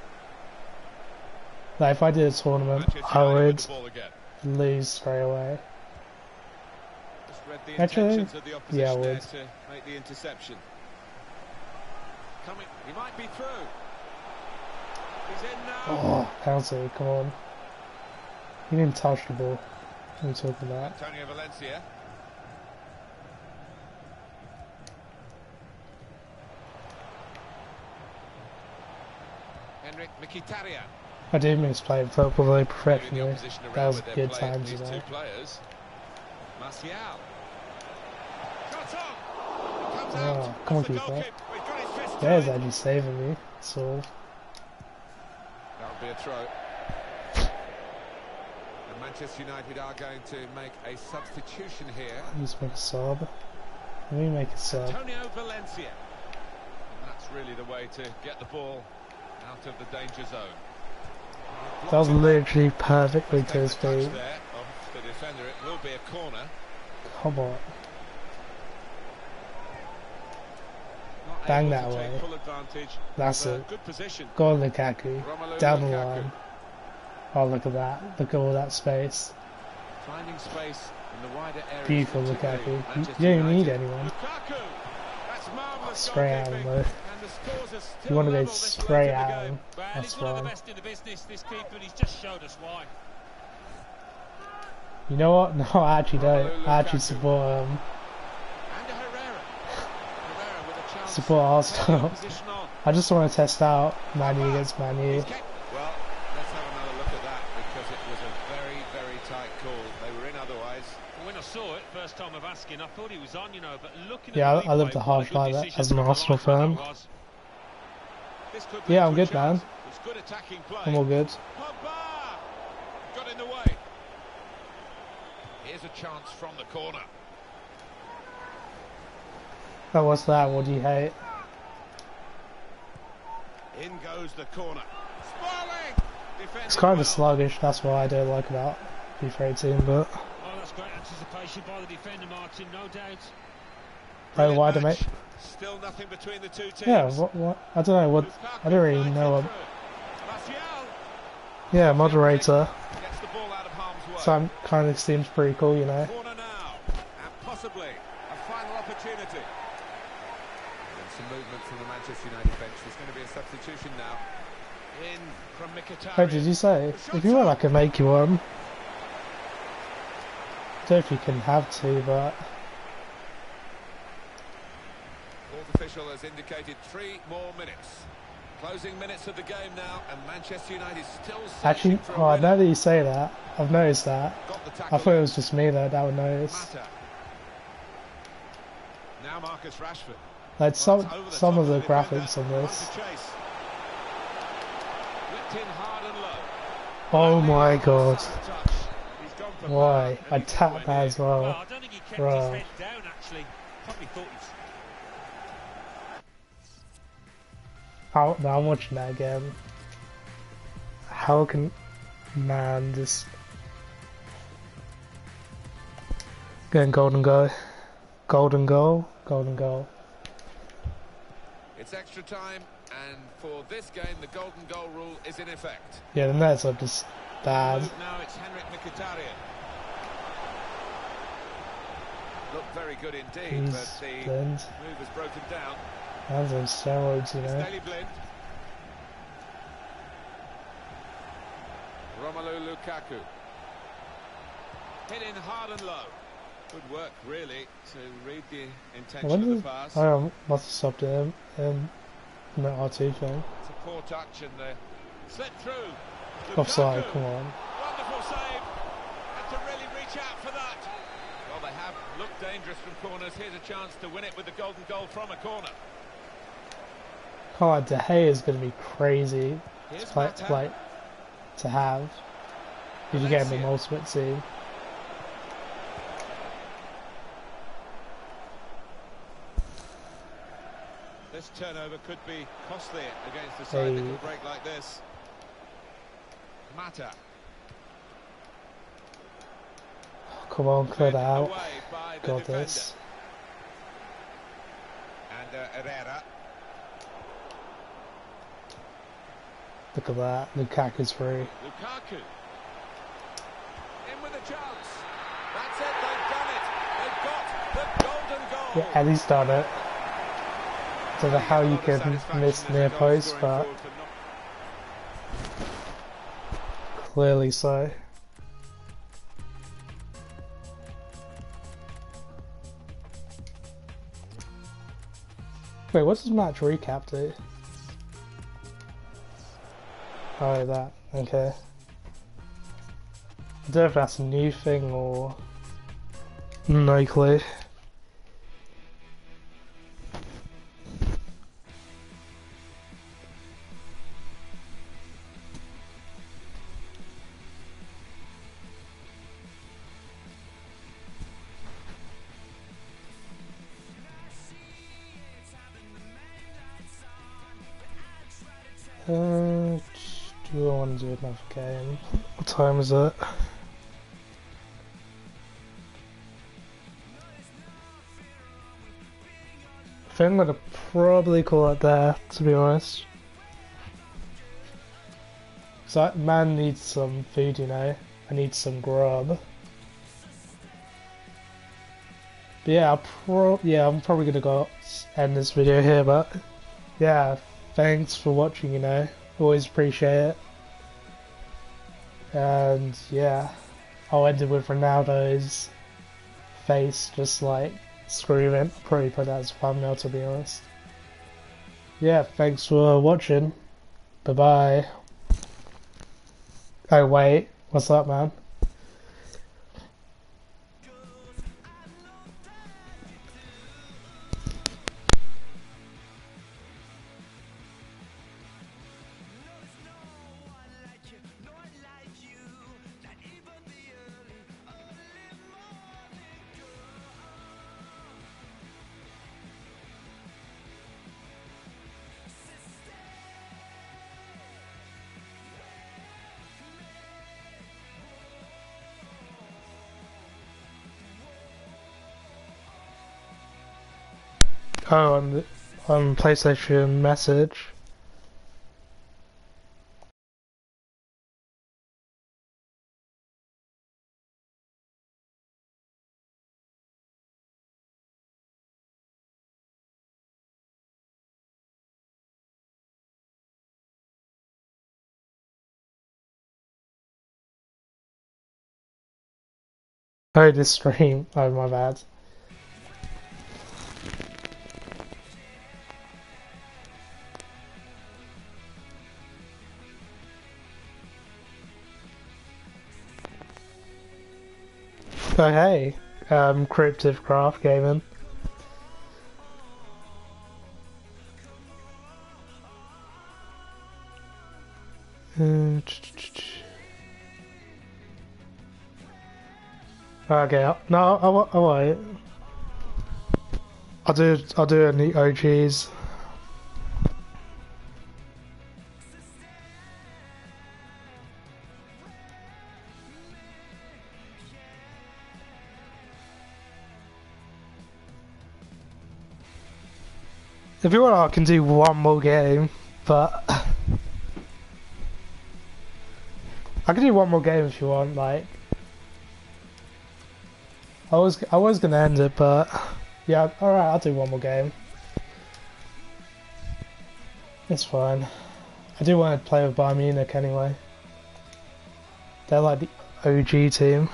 Like if I did a tournament, Manchester I United would with the ball again. lose straight away. Just read the Actually, intentions of the opposition yeah, I there would. to make the interception. Coming, he might be through. He's in now. Oh, penalty, come on. He didn't touch the ball. What are you talking about? Antonio Valencia. Henrik Mkhitaryan. I did miss playing football though Moving the professionally. opposition That around was with their good play, times, these you two know. players. Martial. Shot on. Comes Oh, out. come on, That's the keeper. goalkeeper. He's got his fist There's tight. actually saving me. So That would be a throw. And Manchester United are going to make a substitution here. I'm just make a sub. Let me make a sub. Antonio Valencia. And that's really the way to get the ball out of the danger zone. That was literally perfectly to his Takes a touch feet. there of the defender. It will be a corner. Come on. Not Bang able that to way. take full advantage That's of a it. good position. Go on, Lukaku. Romelu Down the Lukaku. line. Oh, look at that. Look at all that space. Finding space in the wider area. Beautiful Lukaku. You, you don't even need anyone. Oh, spray at him though. You want to go spray at him. That's fine. You know what? No, I actually don't. I actually support um support Arsenal. I just want to test out Man U against Man U. Well, let's have another look at that because it was a very, very tight call. They were in otherwise. When I saw it, first time of asking, I thought he was on, you know, but looking Yeah, at the I, I love replay, the what a half good like that decision as an from the Arsenal linesman fan. that was. This could Yeah, lead I'm to a good, man. chance. It's good attacking play. I'm all good. Pogba! Got in the way. Here's a chance from the corner. Oh, what's that? What do you hate? In goes the corner. Smalling! It's kind of sluggish, that's what I don't like about FIFA eighteen, but... Oh, that's great anticipation by the defender, Martin, no doubt. Oh, why do make... Still nothing between the two teams. Yeah, what, what... I don't know, what... I don't really know what... Yeah, moderator. Gets the ball out of harm's way. So I'm kind of seems pretty cool, you know. Corner now, and possibly a final opportunity. And some movement from the Manchester United bench. There's going to be a substitution now. In from Mkhitaryan. Oh, did you say? If you want, I can make you one. I don't know if you can have to, but... Fourth official has indicated three more minutes. Closing minutes of the game now, and Manchester United still... Actually, oh, I know that you say that. I've noticed that. I thought it was just me though that would notice. Now Marcus Rashford. Like some some of the graphics on this. Oh my god. Why? I tapped that as well. Bro. How, now I'm watching that again. How can man just going golden goal, golden goal, golden goal. It's extra time, and for this game, the golden goal rule is in effect. Yeah, the nets are just bad. Now it's Henrik Mkhitaryan. Looked very good indeed, He's but the blind. move has broken down. That's on steroids, you know. It's blind. Romelu Lukaku. Hit in hard and low. Good work, really, to read the intention When of the did, pass. I must have stopped him. Um, no R two thing. It's a poor touch and the slip through. Offside, Lukaku. come on. Wonderful save. Had to really reach out for that. Well, they have looked dangerous from corners. Here's a chance to win it with the golden goal from a corner. Oh, De Gea is going to be crazy Here's to, play, Mata. to, like, to have if you get him in ultimate team. This turnover could be costly against a side that Hey. will break like this. Mata. Come on, clear that out. Away by the Got defender. this. And uh, Herrera. Look at that. Lukaku's free. Lukaku. In with a chance. That's it, they've done it. They've got the golden goal. Yeah, at least done it. Don't know how you can miss near post, but clearly so. Wait, what's this match recap do? Oh, that. Okay. I don't know if that's a new thing or... No clue. Uh, do I want to do another game? What time is it? I think I'm gonna probably call it there, to be honest. So man needs some food, you know. I need some grub. yeah, I'll pro yeah, I'm probably gonna go end this video here, but yeah, thanks for watching, you know, always appreciate it. And yeah, I'll end it with Ronaldo's face just like screaming. I'll probably put that as a thumbnail, to be honest. Yeah, thanks for watching. Bye bye. Oh wait, what's up, man? Oh, on the, on PlayStation Message. Oh, this stream. Oh, my bad. Oh, hey. Um, Cryptive Craft Gaming. Uh, Okay, no, I won't. I won't. I'll do. I'll do it in the O Gs. If you want, I can do one more game, but I can do one more game if you want. Like, I was, I was gonna end it, but yeah, all right, I'll do one more game. It's fine. I do want to play with Bayern Munich anyway. They're like the O G team.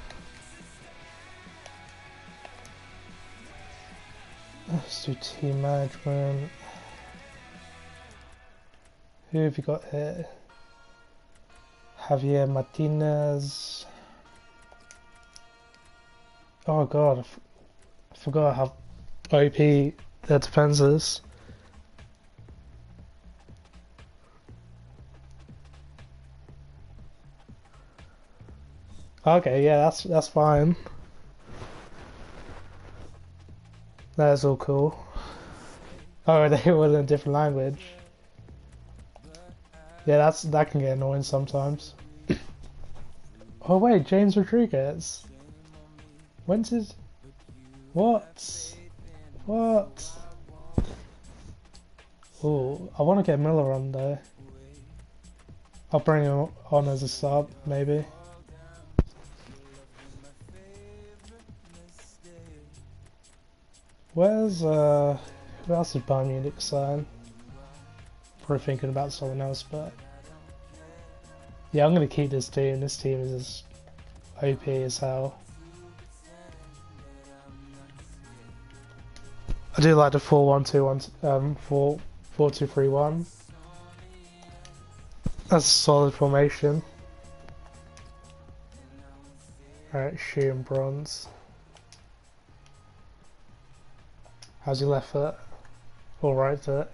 Let's do team management. Who have you got here? Javier Martinez. Oh god, I, f I forgot how O P their defense is. Okay, yeah, that's that's fine. That's all cool. Oh, they were in a different language. Yeah, that's that can get annoying sometimes. Oh wait, James Rodriguez. When did? What? What? Oh, I want to get Miller on there. I'll bring him on as a sub, maybe. Where's uh? Who else is Bayern Munich sign? Probably thinking about someone else, but yeah, I'm gonna keep this team. This team is as O P as hell. I do like the four one two one, um, four four two three one. That's a solid formation. Alright, shoe and bronze. How's your left foot? Or right foot?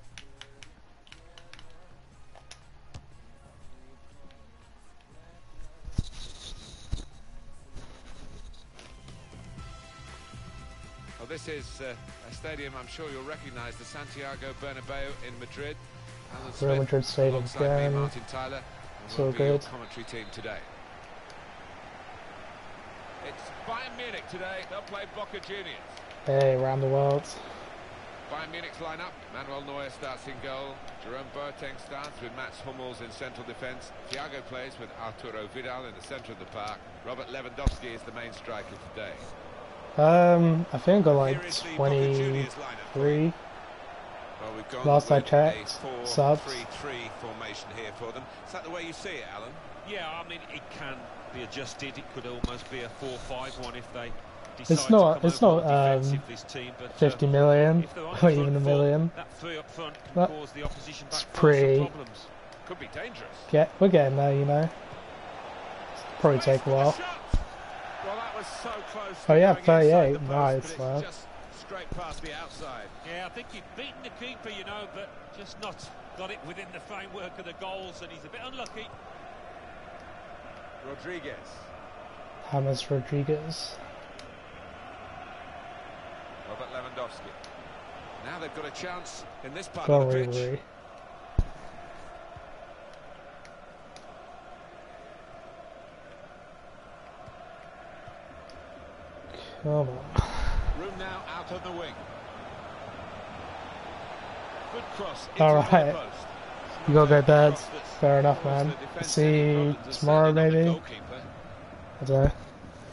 Well, this is uh, a stadium I'm sure you'll recognise, the Santiago Bernabeu in Madrid. Alan Real Smith, Madrid Stadium alongside again. me, Martin Tyler, and So will be your good. commentary team today. It's Bayern Munich today. They'll play Boca Juniors. Hey, around the world. Bayern Munich's lineup: Manuel Neuer starts in goal. Jerome Boateng starts with Mats Hummels in central defence. Thiago plays with Arturo Vidal in the centre of the park. Robert Lewandowski is the main striker today. Um, I think I got like twenty-three. Well, we've gone Last I with checked, a four subs. three three formation here for them. Is that the way you see it, Alan? Yeah, I mean, it can be adjusted. It could almost be a four five one if they decide It's not. to come It's over not on defensive, um, this team, but, fifty uh, million if they're on the or front even a foot, million. that three up front can That- cause the opposition back It's four some pretty. problems. Could be dangerous. Get. We're getting there, you know. Probably take a while. Well, that was so close. Oh yeah, to going inside thirty-eight. the post, Nice, but man. it's just straight past the outside. Yeah, I think he's beaten the keeper, you know, but just not got it within the framework of the goals, and he's a bit unlucky. Rodriguez. James Rodriguez. Robert Lewandowski. Now they've got a chance in this part Go of the pitch. Ribery. Come on. Room now out on the wing. Good cross into All the right. post. You gotta go bed. Cross that's Fair enough, caused man. the defence See any you problems, and tomorrow, certainly not the maybe. goalkeeper. I don't know.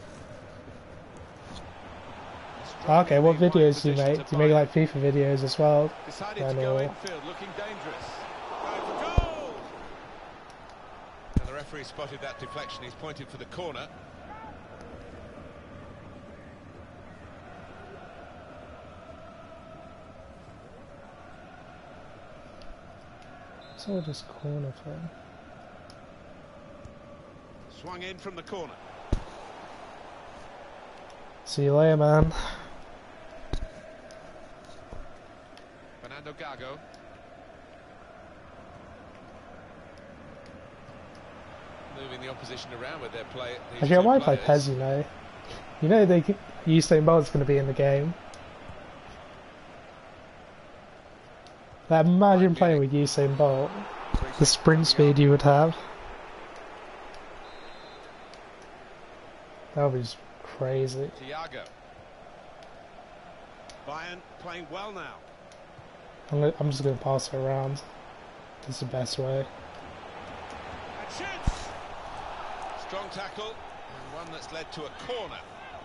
Strongly Okay, what wide videos do you position make? to Do you make buy. like FIFA videos as well? Decided I to go know. infield, looking dangerous. Going for goal! And the referee spotted that deflection. He's pointed for the corner. It's all this corner thing. Swung in from the corner. See you later, man. Fernando Gago. Moving the opposition around with their play. these Actually, I two might play players. Pez, you know. You know, they Usain Bolt's going to be in the game. Like, imagine playing with Usain Bolt. The sprint speed you would have. That was crazy. Thiago. Bayern playing well now. I'm, gonna, I'm just going to pass it around. That's the best way. And shoots! Strong tackle, and one that's led to a corner.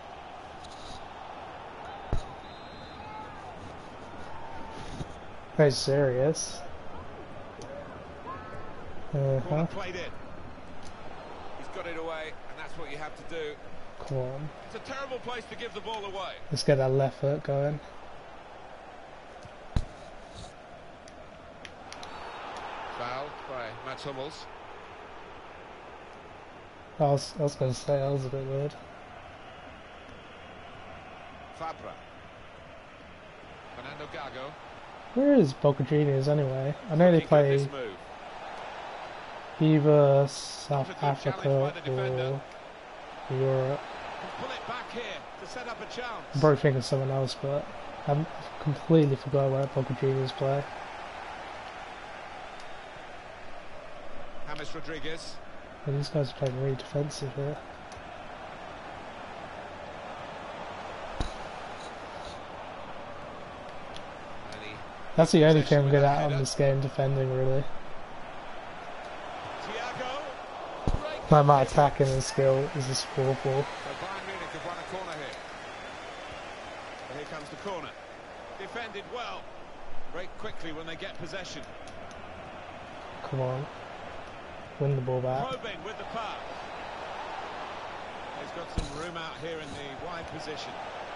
Very serious. Uh-huh. Corner played in. He's got it away, and that's what you have to do. Come on. It's a terrible place to give the ball away. Let's get that left foot going. Foul by Mats Hummels. I was, I was going to say, that was a bit weird. Fabra. Fernando Gago. Where is Boca Juniors anyway? I know they Looking good, this play move. either South Not a good Africa challenge by the defender. or Europe. Pull it back here to set up a chance. I'm probably thinking of someone else, but I'm completely forgot where Boca Juniors play. James Rodriguez. And these guys are playing really defensive here. And he That's the only thing I'm with good that at on header. this game, defending really. Thiago. My, my attacking and skill is just awful. So Bayern Munich have won a corner here. And here comes the corner. Defended well. Break quickly when they get possession. Come on. Win the ball back. Probing with the pass. He's got some room out here in the wide position.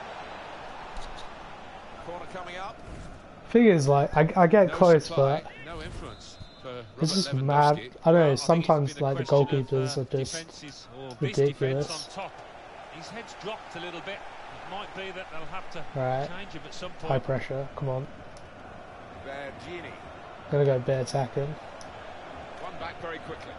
Corner coming up. Thing is, like, I, I get No close, supply, but no influence for it's Robert just Lewandowski. mad. I don't know, Well, I think it's sometimes, been a like, the question of, goalkeepers uh, are just defences or this ridiculous. defence on top. His head's dropped a little bit. It might be that they'll have to Right. change him at some point. High pressure, come on. Bergini. Gonna go bare attacking. One back very quickly.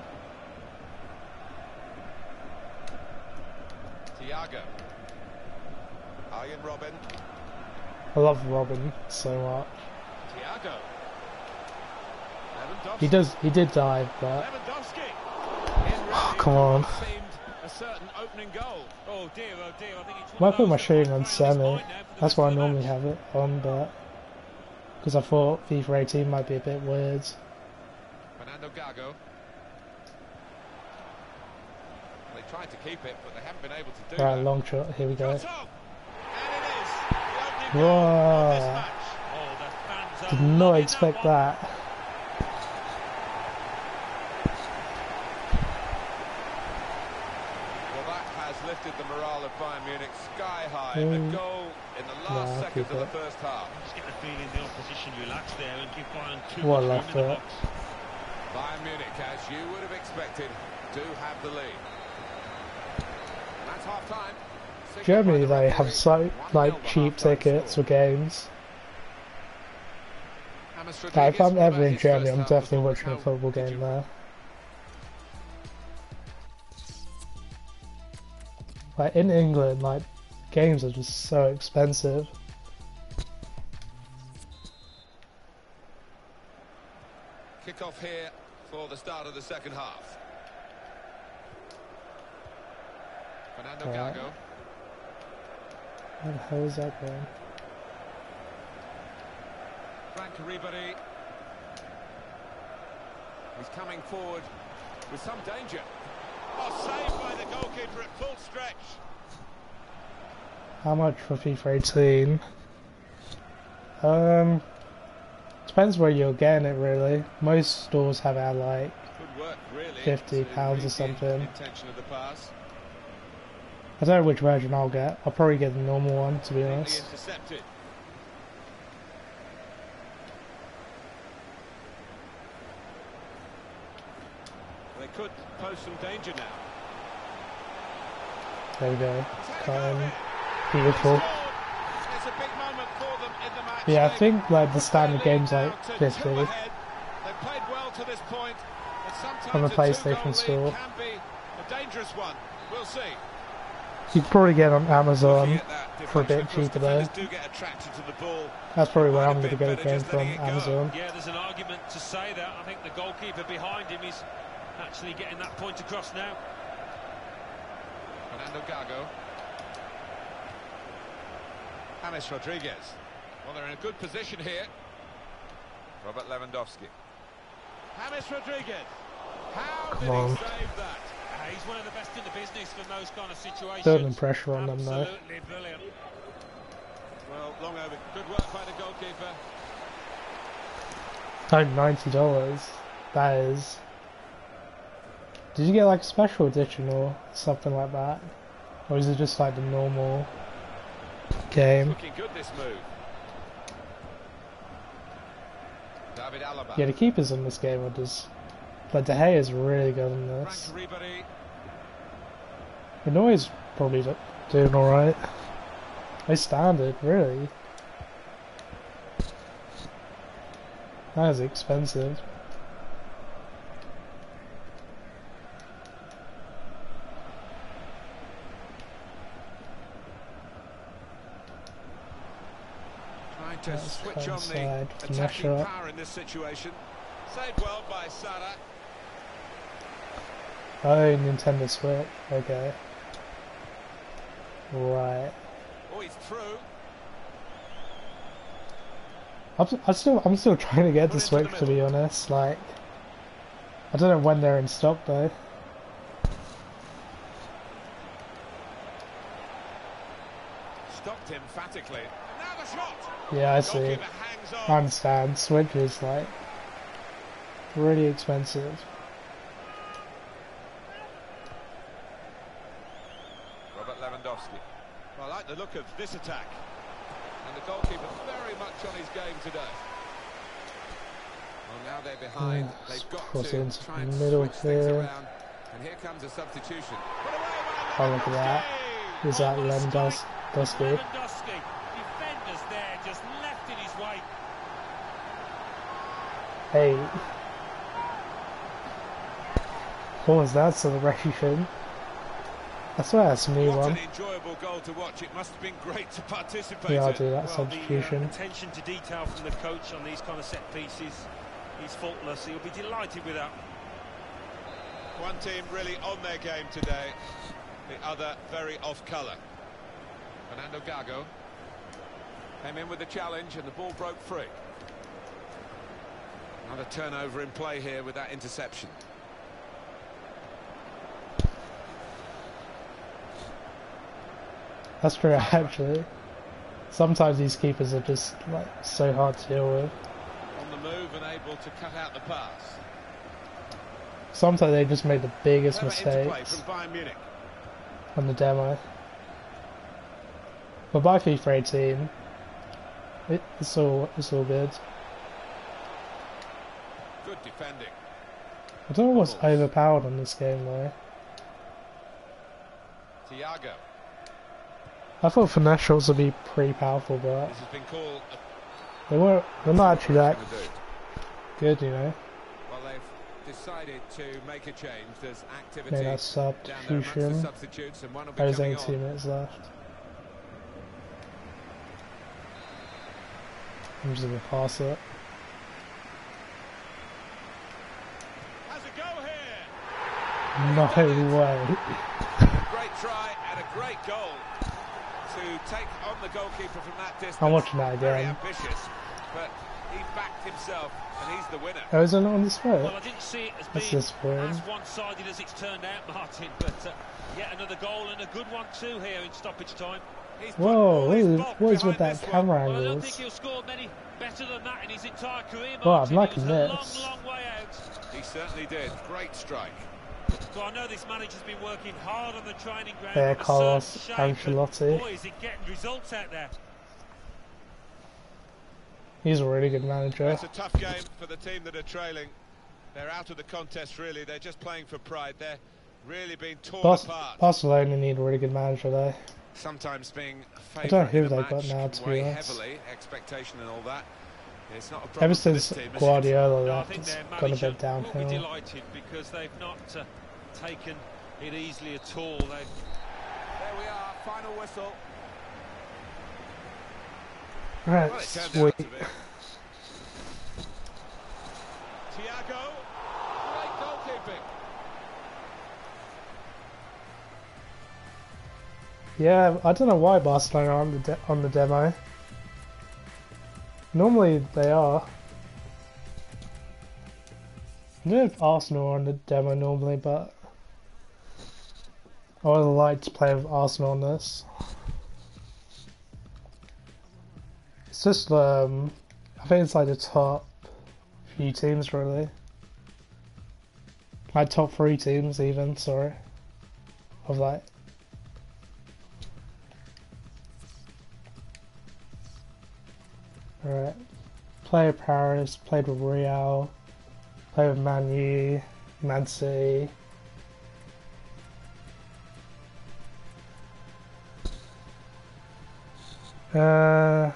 Thiago. Arjen Robben. I love Robin so much. Thiago. Lewandowski. He does, he did dive, but Lewandowski. oh, come on. Seemed a certain opening goal. Oh dear, oh dear. I think it's Might put my shooting on semi. That's why I normally have it on, but because I thought FIFA eighteen might be a bit weird. Fernando Gago. They tried to keep it, but they haven't been able to do Right, that. long shot. Here we go. Shot off. Whoa. Did not expect that. Well, that has lifted the morale of Bayern Munich sky high. Mm. A goal in the last Nah, seconds keep of the it. first half. Just get the feeling the opposition relax there and give Bayern too What much room left in the foot? box. Bayern Munich, as you would have expected, do have the lead. And that's half time. Germany, they have so like cheap tickets for games. Like, if I'm ever in Germany, I'm definitely watching a football game there. Like in England, like games are just so expensive. Kick off here for the start of the second half. Fernando Right. Gago. Where the hell is that going? Frank Ribery. He's coming forward with some danger. Oh, saved by the goalkeeper at full stretch. How much for FIFA eighteen? Um, depends where you're getting it really. Most stores have it at like Good work, really. fifty pounds or to read the something. intention of the pass. I don't know which version I'll get. I'll probably get the normal one, to be Neatly honest. intercepted. They could pose some danger now. There we go. He's had a go Um, here. beautiful. It's a big moment for them in the match. Yeah, I They think like the put standard their lead game's down like to fifty two ahead. They've played well to this point, but sometimes on the a PlayStation two-goal Store. lead can be a dangerous one. We'll see. You can probably get it on Amazon Looking at that for a bit deflection, of cheaper course, though. defenders do get attracted to the ball. That's probably where Might I'm have going to been get a better game just from, letting it go. Amazon. Yeah, there's an argument to say that. I think the goalkeeper behind him is actually getting that point across now. Fernando Gago. James Rodriguez. Well, they're in a good position here. Robert Lewandowski. James Rodriguez. How Come did on. he save that? Uh, he's one of the best in the business for those kind of situations. Building pressure on them though. Absolutely brilliant. Well, long over. Good work by the goalkeeper. Oh, ninety dollars. That is. Did you get like a special edition or something like that? Or is it just like the normal game? Looking good, this move. David Alaba. Yeah, the keepers in this game are just. Like De Gea is really good in Frank this. Ribery. Benoit's probably do- doing alright. They standard, really. That is expensive. Trying to That's switch fun on side the to attacking measure up. power in this situation. Saved well by Salah. Oh, Nintendo Switch. Okay. Right. Oh, he's through. I'm, I'm still, I'm still trying to get the Put into the Switch, to be honest. Like, I don't know when they're in stock though. Stopped emphatically. Now the shot. Yeah, I see. Goalkeeper hangs on. I understand. Switch is like really expensive. Robert Lewandowski. Well, I like the look of this attack. And the goalkeeper very much on his game today. Well, now they're behind. Mm, They've got cross to into try the and middle switch things here. around. And here comes a substitution. Oh, look at that. Is that Lewandowski? Lewandowski. Defenders there, just left in his way. Hey. What was that celebration? I swear that's a new What one. an enjoyable goal to watch. It must have been great to participate Yeah, I'll in. do that Well, substitution. the uh, attention to detail from the coach on these kind of set pieces is faultless. He'll be delighted with that. One team really on their game today, the other very off colour. Fernando Gago came in with the challenge and the ball broke free. Another turnover in play here with that interception. That's true, actually. Sometimes these keepers are just like so hard to deal with. On the move and able to cut out the pass. Sometimes they just make the biggest Clever interplay mistakes from Bayern Munich. on the demo. But by FIFA eighteen, it, it's all it's all good. Good defending. I don't know what's overpowered on this game though. Thiago. I thought finesse shots would be pretty powerful, but This has been called a... they weren't. They're not actually that good, you know. Well, they've decided to make a change. There's activity Made that down there amongst the substitution. substitutes, and one will be There's coming only two on. minutes left. I'm just gonna pass it. Has a go here. No way. Great try and a great goal to take on the goalkeeper from that distance. I'm watching that Very again. ambitious, but he backed himself, and he's the winner. Oh, is it not on the spot? Well, I didn't see it as That's being disappointing. as one-sided as it's turned out, Martin, but uh, yet another goal and a good one too here in stoppage time. He's put Whoa, all what his is, bulk what is with behind that this camera one. Well, I don't angles? think he'll score many better than that in his entire career, Martin. Oh, I'm It liking was a this. long, long way out. He certainly did. Great strike. So I know this manager's been working hard on the training ground. There, with a Carlos certain shape, and Ancelotti. boy, is he getting results out there. He's a really good manager. It's a tough game for the team that are trailing. They're out of the contest, really. They're just playing for pride. They're really being torn Bas apart. Barcelona need a really good manager though. Sometimes being I don't know favourite who in a they've match got now, can to be weigh honest. heavily, expectation and all that. It's not a problem Ever for this since team, is it? Guardiola No, I left, think it's their gone a manager bit downhill. will be delighted because they've not uh, taken it easily at all. They've There we are, final whistle. Right, Well, it turned sweet. out to be. Thiago, great goalkeeping. Yeah, I don't know why Barcelona are on the de on the demo. Normally they are. I don't know if Arsenal are on the demo normally, but I would like to play with Arsenal on this. It's just um, I think it's like the top few teams really. Like top three teams even, sorry. Of like Alright. Play with Paris, played with Real, played with Man U, Man City. Uh,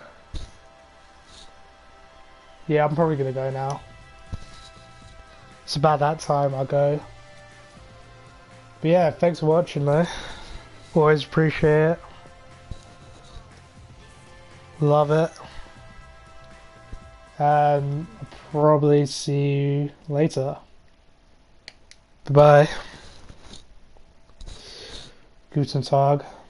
yeah, I'm probably gonna go now. It's about that time I'll go. But yeah, thanks for watching though. Always appreciate it. Love it. And I'll probably see you later. Goodbye. Guten Tag.